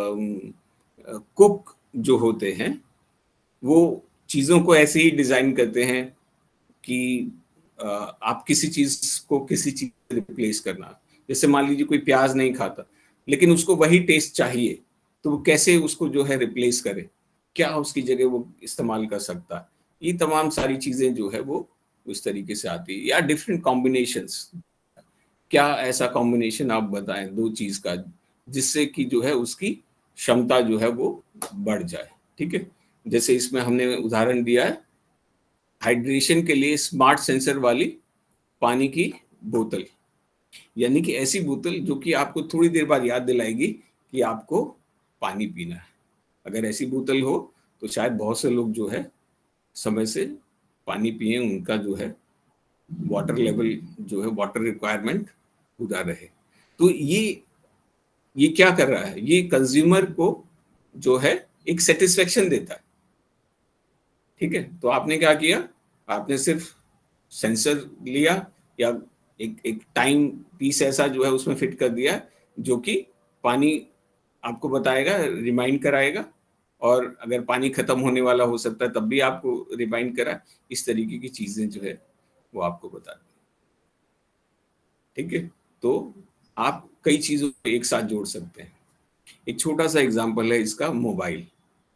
कुक जो होते हैं वो चीज़ों को ऐसे ही डिज़ाइन करते हैं कि आप किसी चीज़ को किसी चीज़ से रिप्लेस करना। जैसे मान लीजिए कोई प्याज नहीं खाता लेकिन उसको वही टेस्ट चाहिए, तो वो कैसे उसको जो है रिप्लेस करे, क्या उसकी जगह वो इस्तेमाल कर सकता है। ये तमाम सारी चीज़ें जो है वो उस तरीके से आती है। या डिफरेंट कॉम्बिनेशंस, क्या ऐसा कॉम्बिनेशन आप बताएं दो चीज़ का जिससे कि जो है उसकी क्षमता जो है वो बढ़ जाए, ठीक है। जैसे इसमें हमने उदाहरण दिया है हाइड्रेशन के लिए स्मार्ट सेंसर वाली पानी की बोतल। यानी कि ऐसी बोतल जो कि आपको थोड़ी देर बाद याद दिलाएगी कि आपको पानी पीना है। अगर ऐसी बोतल हो तो शायद बहुत से लोग जो है समय से पानी पिए, उनका जो है वाटर लेवल जो है, वाटर रिक्वायरमेंट पूरा रहे। तो ये क्या कर रहा है, ये कंज्यूमर को जो है एक सेटिस्फेक्शन देता है। ठीक है, तो आपने क्या किया, आपने सिर्फ सेंसर लिया या एक टाइम पीस ऐसा जो है उसमें फिट कर दिया जो कि पानी आपको बताएगा, रिमाइंड कराएगा, और अगर पानी खत्म होने वाला हो सकता है तब भी आपको रिमाइंड करा। इस तरीके की चीजें जो है वो आपको बताती है। ठीक है, तो आप कई चीजों को एक साथ जोड़ सकते हैं। एक छोटा सा एग्जांपल है इसका, मोबाइल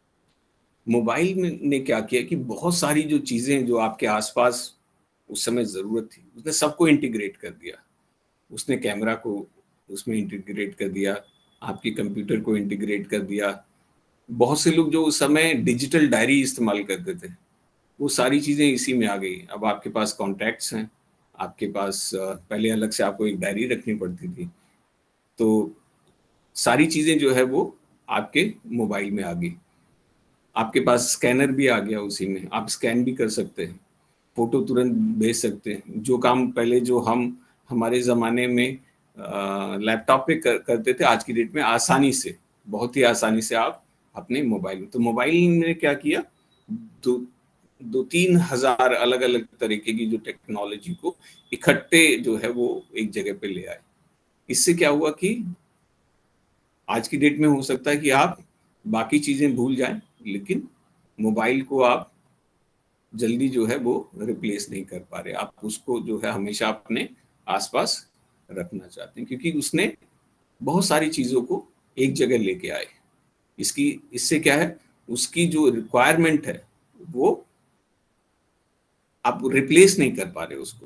में ने क्या किया कि बहुत सारी जो चीजें जो आपके आसपास उस समय जरूरत थी, उसने सबको इंटीग्रेट कर दिया। उसने कैमरा को उसमें इंटीग्रेट कर दिया, आपके कंप्यूटर को इंटीग्रेट कर दिया। बहुत से लोग जो उस समय डिजिटल डायरी इस्तेमाल करते थे, वो सारी चीजें इसी में आ गई। अब आपके पास कॉन्टैक्ट्स हैं, आपके पास पहले अलग से आपको एक डायरी रखनी पड़ती थी, तो सारी चीजें जो है वो आपके मोबाइल में आ गई। आपके पास स्कैनर भी आ गया, उसी में आप स्कैन भी कर सकते हैं, फोटो तुरंत भेज सकते हैं। जो काम पहले जो हम हमारे ज़माने में लैपटॉप पे करते थे, आज की डेट में आसानी से, बहुत ही आसानी से आप अपने मोबाइल में। तो मोबाइल ने क्या किया, 2-3 हज़ार अलग अलग तरीके की जो टेक्नोलॉजी को इकट्ठे जो है वो एक जगह पे ले आए। इससे क्या हुआ कि आज की डेट में हो सकता है कि आप बाकी चीज़ें भूल जाएं, लेकिन मोबाइल को आप जल्दी जो है वो रिप्लेस नहीं कर पा रहे। आप उसको जो है हमेशा अपने आसपास रखना चाहते हैं, क्योंकि उसने बहुत सारी चीज़ों को एक जगह लेके आए। इससे क्या है, उसकी जो रिक्वायरमेंट है वो आप रिप्लेस नहीं कर पा रहे उसको।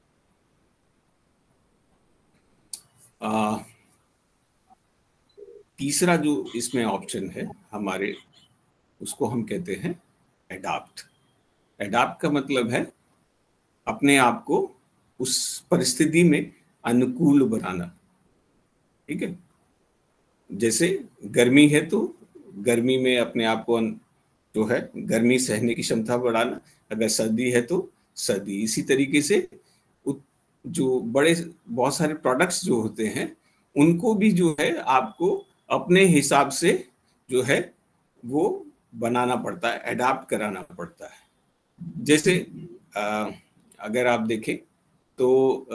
तीसरा जो इसमें ऑप्शन है हमारे, उसको हम कहते हैं एडाप्ट। एडाप्ट का मतलब है अपने आप को उस परिस्थिति में अनुकूल बनाना। ठीक है, जैसे गर्मी है तो गर्मी में अपने आप को जो है गर्मी सहने की क्षमता बढ़ाना, अगर सर्दी है तो सर्दी। इसी तरीके से जो बहुत सारे प्रोडक्ट्स जो होते हैं उनको भी जो है आपको अपने हिसाब से जो है वो बनाना पड़ता है, एडाप्ट कराना पड़ता है। जैसे अगर आप देखें तो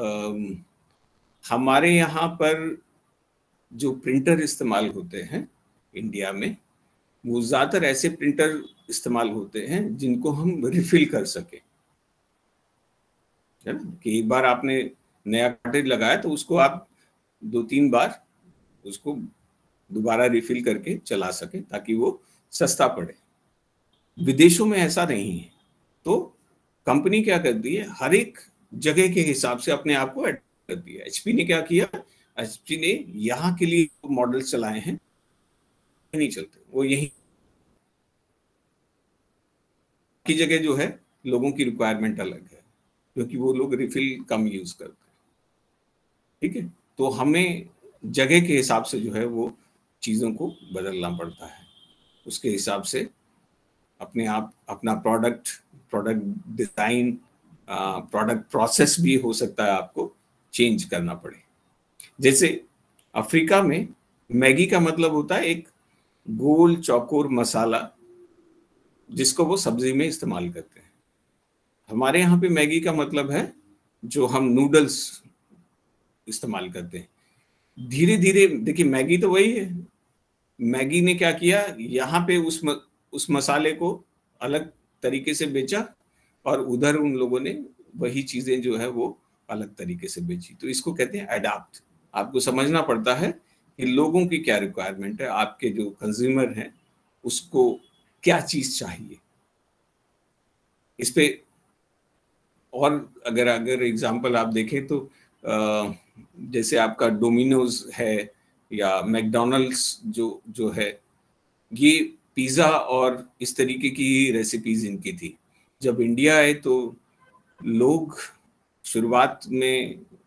हमारे यहाँ पर जो प्रिंटर इस्तेमाल होते हैं इंडिया में, वो ज़्यादातर ऐसे प्रिंटर इस्तेमाल होते हैं जिनको हम रिफिल कर सके। है ना, कि एक बार आपने नया कार्ट्रिज लगाया तो उसको आप 2-3 बार उसको दोबारा रिफिल करके चला सके, ताकि वो सस्ता पड़े। विदेशों में ऐसा नहीं है, तो कंपनी क्या करती है, हर एक जगह के हिसाब से अपने आप को एड कर दिया। एचपी ने क्या किया, एचपी ने यहाँ के लिए मॉडल चलाए हैं, नहीं चलते वो यही की जगह जो है लोगों की रिक्वायरमेंट अलग है, क्योंकि वो लोग रिफिल कम यूज करते हैं। ठीक है, तो हमें जगह के हिसाब से जो है वो चीज़ों को बदलना पड़ता है। उसके हिसाब से अपने आप अपना प्रोडक्ट डिज़ाइन, प्रोडक्ट प्रोसेस भी हो सकता है आपको चेंज करना पड़े। जैसे अफ्रीका में मैगी का मतलब होता है एक गोल चौकोर मसाला जिसको वो सब्जी में इस्तेमाल करते हैं। हमारे यहाँ पे मैगी का मतलब है जो हम नूडल्स इस्तेमाल करते हैं। धीरे धीरे देखिए, मैगी तो वही है, मैगी ने क्या किया, यहाँ पे उस मसाले को अलग तरीके से बेचा और उधर उन लोगों ने वही चीजें जो है वो अलग तरीके से बेची। तो इसको कहते हैं अडॉप्ट। आपको समझना पड़ता है कि लोगों की क्या रिक्वायरमेंट है, आपके जो कंज्यूमर हैं उसको क्या चीज चाहिए। इस पे और अगर एग्जांपल आप देखें तो जैसे आपका डोमिनोज है या मैकडोनल्ड्स जो है, ये पिज़्ज़ा और इस तरीके की रेसिपीज इनकी थी। जब इंडिया आए तो लोग शुरुआत में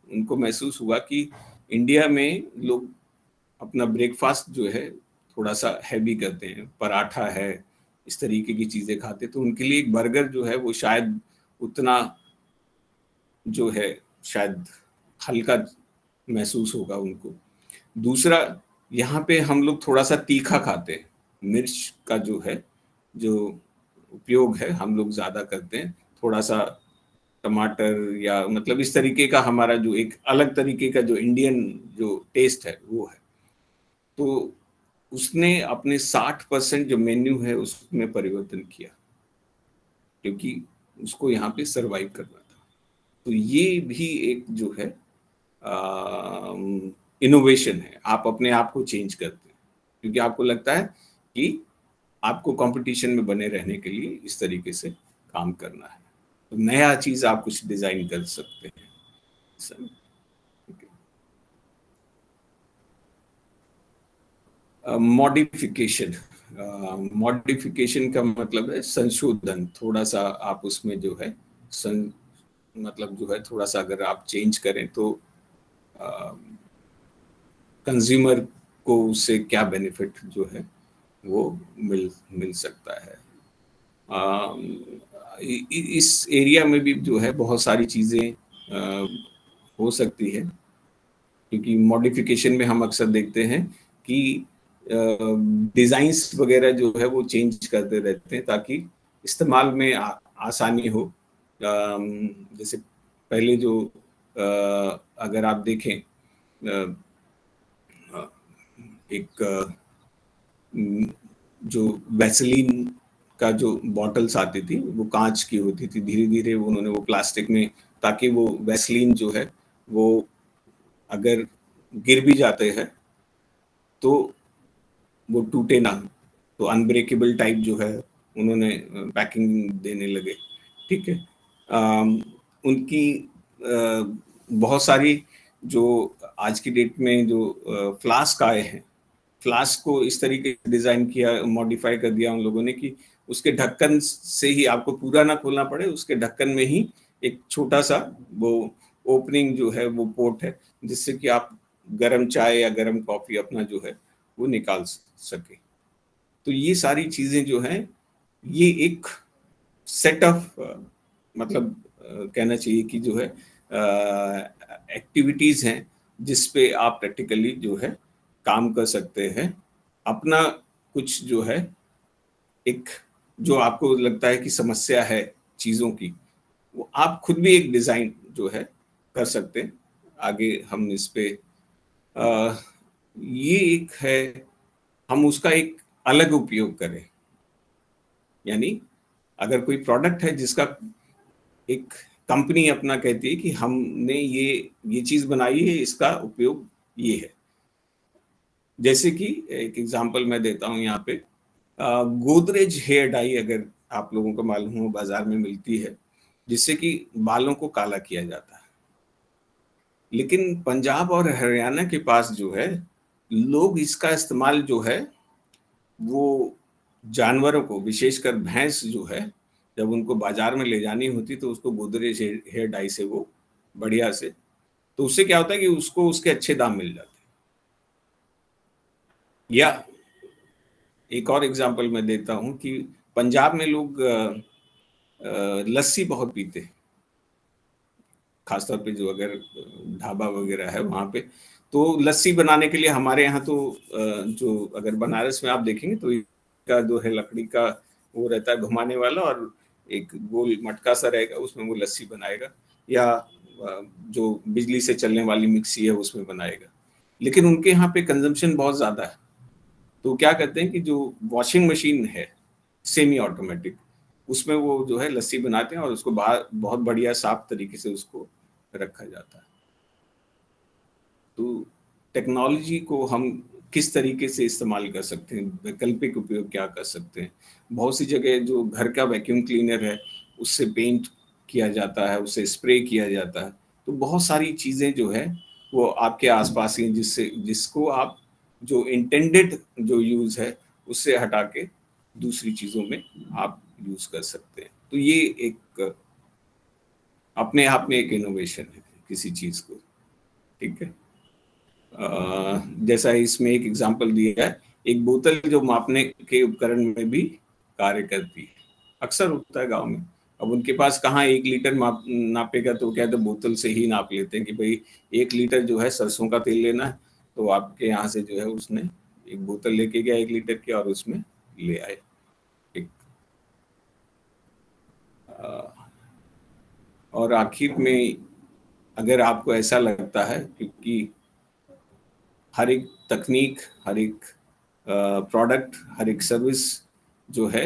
उनको महसूस हुआ कि इंडिया में लोग अपना ब्रेकफास्ट जो है थोड़ा सा हैवी करते हैं, पराठा है, इस तरीके की चीज़ें खाते, तो उनके लिए एक बर्गर जो है वो शायद उतना जो है शायद हल्का महसूस होगा उनको। दूसरा, यहाँ पे हम लोग थोड़ा सा तीखा खाते हैं, मिर्च का जो है जो उपयोग है हम लोग ज़्यादा करते हैं, थोड़ा सा टमाटर या मतलब इस तरीके का हमारा जो एक अलग तरीके का जो इंडियन जो टेस्ट है वो है। तो उसने अपने 60% जो मेन्यू है उसमें परिवर्तन किया, क्योंकि उसको यहाँ पे सरवाइव करना था। तो ये भी एक जो है इनोवेशन है, आप अपने आप को चेंज करते हैं, क्योंकि आपको लगता है कि आपको कंपटीशन में बने रहने के लिए इस तरीके से काम करना है, तो नया चीज आप कुछ डिजाइन कर सकते हैं। मॉडिफिकेशन, मॉडिफिकेशन का मतलब है संशोधन, थोड़ा सा आप उसमें जो है मतलब जो है थोड़ा सा अगर आप चेंज करें तो कंज्यूमर को उससे क्या बेनिफिट जो है वो मिल सकता है। इस एरिया में भी जो है बहुत सारी चीज़ें हो सकती है, क्योंकि मॉडिफिकेशन में हम अक्सर देखते हैं कि डिज़ाइंस वगैरह जो है वो चेंज करते रहते हैं ताकि इस्तेमाल में आसानी हो। जैसे पहले जो अगर आप देखें एक जो वैसलीन का जो बॉटल्स आती थी वो कांच की होती थी, धीरे धीरे उन्होंने वो प्लास्टिक में, ताकि वो वैसलीन जो है वो अगर गिर भी जाते हैं तो वो टूटे ना, तो अनब्रेकेबल टाइप जो है उन्होंने पैकिंग देने लगे। ठीक है, उनकी बहुत सारी जो आज की डेट में जो फ्लास्क आए हैं, फ्लास्क को इस तरीके से डिजाइन किया, मॉडिफाई कर दिया उन लोगों ने कि उसके ढक्कन से ही आपको पूरा ना खोलना पड़े, उसके ढक्कन में ही एक छोटा सा वो ओपनिंग जो है वो पोर्ट है, जिससे कि आप गर्म चाय या गर्म कॉफी अपना जो है वो निकाल सके। तो ये सारी चीजें जो हैं ये एक सेट ऑफ मतलब कहना चाहिए कि जो है एक्टिविटीज हैं जिस पे आप प्रैक्टिकली जो है काम कर सकते हैं। अपना कुछ जो है एक जो आपको लगता है कि समस्या है चीज़ों की, वो आप खुद भी एक डिज़ाइन जो है कर सकते हैं। आगे हम इस पे ये एक है, हम उसका एक अलग उपयोग करें, यानी अगर कोई प्रोडक्ट है जिसका एक कंपनी अपना कहती है कि हमने ये चीज़ बनाई है, इसका उपयोग ये है। जैसे कि एक एग्जांपल मैं देता हूँ यहाँ पे, गोदरेज हेयर डाई अगर आप लोगों को मालूम हो बाजार में मिलती है, जिससे कि बालों को काला किया जाता है। लेकिन पंजाब और हरियाणा के पास जो है लोग इसका इस्तेमाल जो है वो जानवरों को, विशेषकर भैंस जो है, जब उनको बाजार में ले जानी होती तो उसको गोदरेज हेयर डाई से वो बढ़िया से, तो उससे क्या होता है कि उसको उसके अच्छे दाम मिल जाते हैं। या एक और एग्जांपल मैं देता हूं कि पंजाब में लोग लस्सी बहुत पीते हैं, खासतौर पे जो अगर ढाबा वगैरह है वहां पे, तो लस्सी बनाने के लिए हमारे यहाँ तो जो अगर बनारस में आप देखेंगे तो इसका जो है लकड़ी का वो रहता है घुमाने वाला, और एक गोल मटका सा रहेगा, उसमें वो लस्सी बनाएगा, या जो बिजली से चलने वाली मिक्सी है उसमें बनाएगा। लेकिन उनके यहाँ पे कंजम्पशन बहुत ज़्यादा है, तो क्या करते हैं कि जो वॉशिंग मशीन है सेमी ऑटोमेटिक, उसमें वो जो है लस्सी बनाते हैं और उसको बाहर बहुत बढ़िया साफ तरीके से उसको रखा जाता है। तो टेक्नोलॉजी को हम किस तरीके से इस्तेमाल कर सकते हैं, वैकल्पिक उपयोग क्या कर सकते हैं। बहुत सी जगह जो घर का वैक्यूम क्लीनर है उससे पेंट किया जाता है, उससे स्प्रे किया जाता है। तो बहुत सारी चीज़ें जो है वो आपके आसपास ही, जिसको आप जो इंटेंडेड जो यूज़ है उससे हटा के दूसरी चीज़ों में आप यूज़ कर सकते हैं। तो ये एक अपने आप में एक इनोवेशन है किसी चीज़ को ठीक है। जैसा इसमें एक एग्जांपल दिया है, एक बोतल जो मापने के उपकरण में भी कार्य करती है, अक्सर होता है गांव में। अब उनके पास कहाँ 1 लीटर नापेगा, तो क्या है, तो बोतल से ही नाप लेते हैं कि भाई 1 लीटर जो है सरसों का तेल लेना है, तो आपके यहाँ से जो है उसने एक बोतल लेके गया 1 लीटर की और उसमें ले आए। और आखिर में अगर आपको ऐसा लगता है, क्योंकि हर एक तकनीक, हर एक प्रोडक्ट, हर एक सर्विस जो है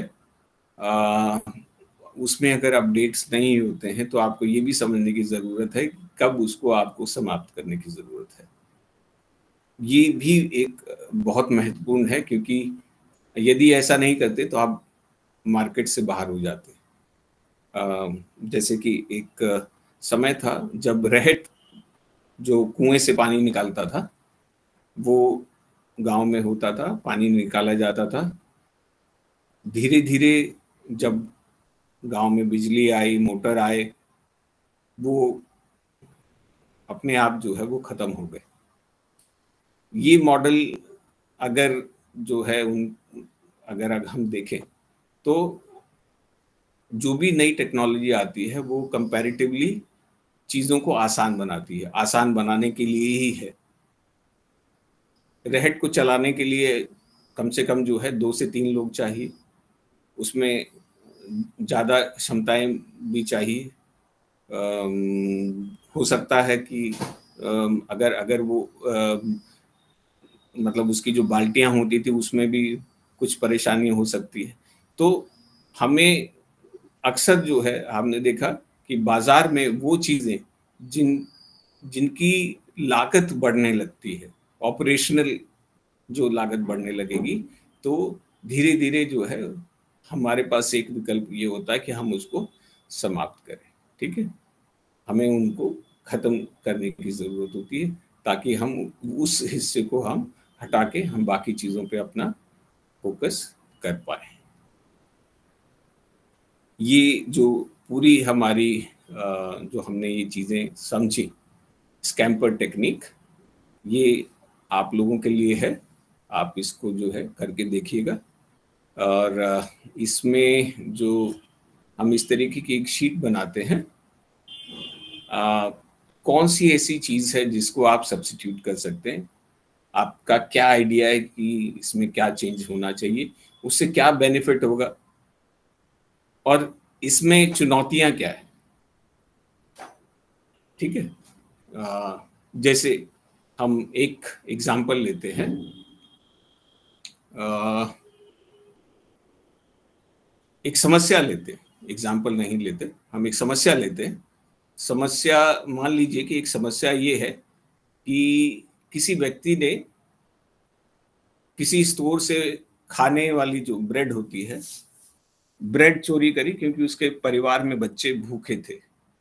उसमें अगर अपडेट्स नहीं होते हैं, तो आपको ये भी समझने की ज़रूरत है कब उसको आपको समाप्त करने की ज़रूरत है। ये भी एक बहुत महत्वपूर्ण है, क्योंकि यदि ऐसा नहीं करते तो आप मार्केट से बाहर हो जाते। जैसे कि एक समय था जब रहट जो कुएं से पानी निकालता था, वो गांव में होता था, पानी निकाला जाता था। धीरे धीरे जब गांव में बिजली आई, मोटर आए, वो अपने आप जो है वो खत्म हो गए। ये मॉडल अगर जो है अगर हम देखें तो जो भी नई टेक्नोलॉजी आती है वो कंपैरेटिवली चीज़ों को आसान बनाती है, आसान बनाने के लिए ही है। रहट को चलाने के लिए कम से कम जो है 2 से 3 लोग चाहिए, उसमें ज़्यादा क्षमताएं भी चाहिए। हो सकता है कि अगर वो मतलब उसकी जो बाल्टियां होती थी उसमें भी कुछ परेशानी हो सकती है। तो हमें अक्सर जो है हमने देखा कि बाजार में वो चीज़ें जिनकी लागत बढ़ने लगती है, ऑपरेशनल जो लागत बढ़ने लगेगी, तो धीरे धीरे जो है हमारे पास एक विकल्प ये होता है कि हम उसको समाप्त करें। ठीक है, हमें उनको खत्म करने की ज़रूरत होती है, ताकि हम उस हिस्से को हम हटा के हम बाकी चीज़ों पे अपना फोकस कर पाए। ये जो पूरी हमारी जो हमने ये चीज़ें समझी, स्कैम्पर टेक्निक, ये आप लोगों के लिए है। आप इसको जो है करके देखिएगा। और इसमें जो हम इस तरीके की एक शीट बनाते हैं, कौन सी ऐसी चीज़ है जिसको आप सब्स्टिट्यूट कर सकते हैं, आपका क्या आइडिया है कि इसमें क्या चेंज होना चाहिए, उससे क्या बेनिफिट होगा, और इसमें चुनौतियां क्या है। ठीक है, जैसे हम एक एग्जाम्पल लेते हैं। एक समस्या लेते हैं, एग्जाम्पल नहीं लेते, हम एक समस्या लेते हैं। समस्या, मान लीजिए कि एक समस्या ये है कि किसी व्यक्ति ने किसी स्टोर से खाने वाली जो ब्रेड होती है, ब्रेड चोरी करी, क्योंकि उसके परिवार में बच्चे भूखे थे।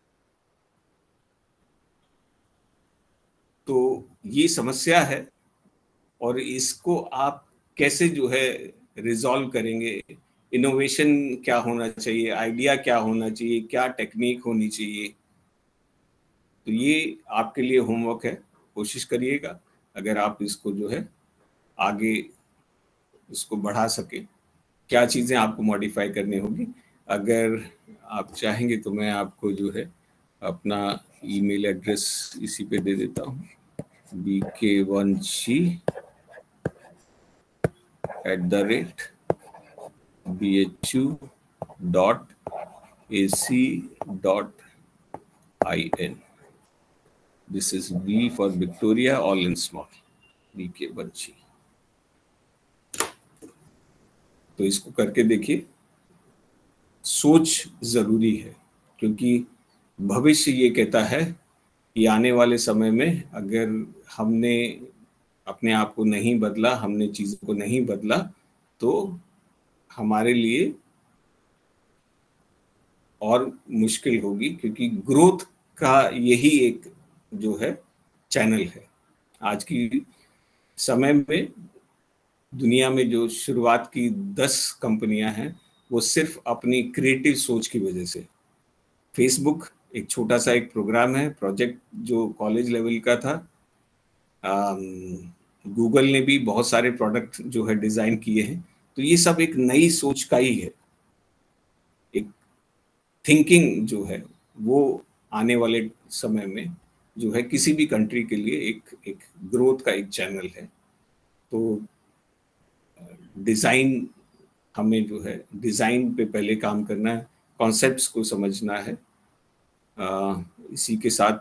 तो ये समस्या है, और इसको आप कैसे जो है रिजॉल्व करेंगे, इनोवेशन क्या होना चाहिए, आइडिया क्या होना चाहिए, क्या टेक्निक होनी चाहिए। तो ये आपके लिए होमवर्क है, कोशिश करिएगा अगर आप इसको जो है आगे इसको बढ़ा सके, क्या चीज़ें आपको मॉडिफाई करनी होगी। अगर आप चाहेंगे तो मैं आपको जो है अपना ईमेल एड्रेस इसी पे दे देता हूँ, bk1c@bhu.ac.in। This is B for Victoria, all in small, BK Banshi। तो इसको करके देखिए। सोच जरूरी है, क्योंकि भविष्य ये कहता है कि आने वाले समय में अगर हमने अपने आप को नहीं बदला, हमने चीज़ों को नहीं बदला, तो हमारे लिए और मुश्किल होगी, क्योंकि ग्रोथ का यही एक जो है चैनल है। आज की समय में दुनिया में जो शुरुआत की 10 कंपनियां हैं, वो सिर्फ अपनी क्रिएटिव सोच की वजह से। फेसबुक एक छोटा सा एक प्रोग्राम है, प्रोजेक्ट जो कॉलेज लेवल का था, गूगल ने भी बहुत सारे प्रोडक्ट जो है डिजाइन किए हैं। तो ये सब एक नई सोच का ही है, एक थिंकिंग जो है वो आने वाले समय में जो है किसी भी कंट्री के लिए एक ग्रोथ का एक चैनल है। तो डिजाइन, हमें जो है डिजाइन पे पहले काम करना है, कॉन्सेप्ट्स को समझना है। इसी के साथ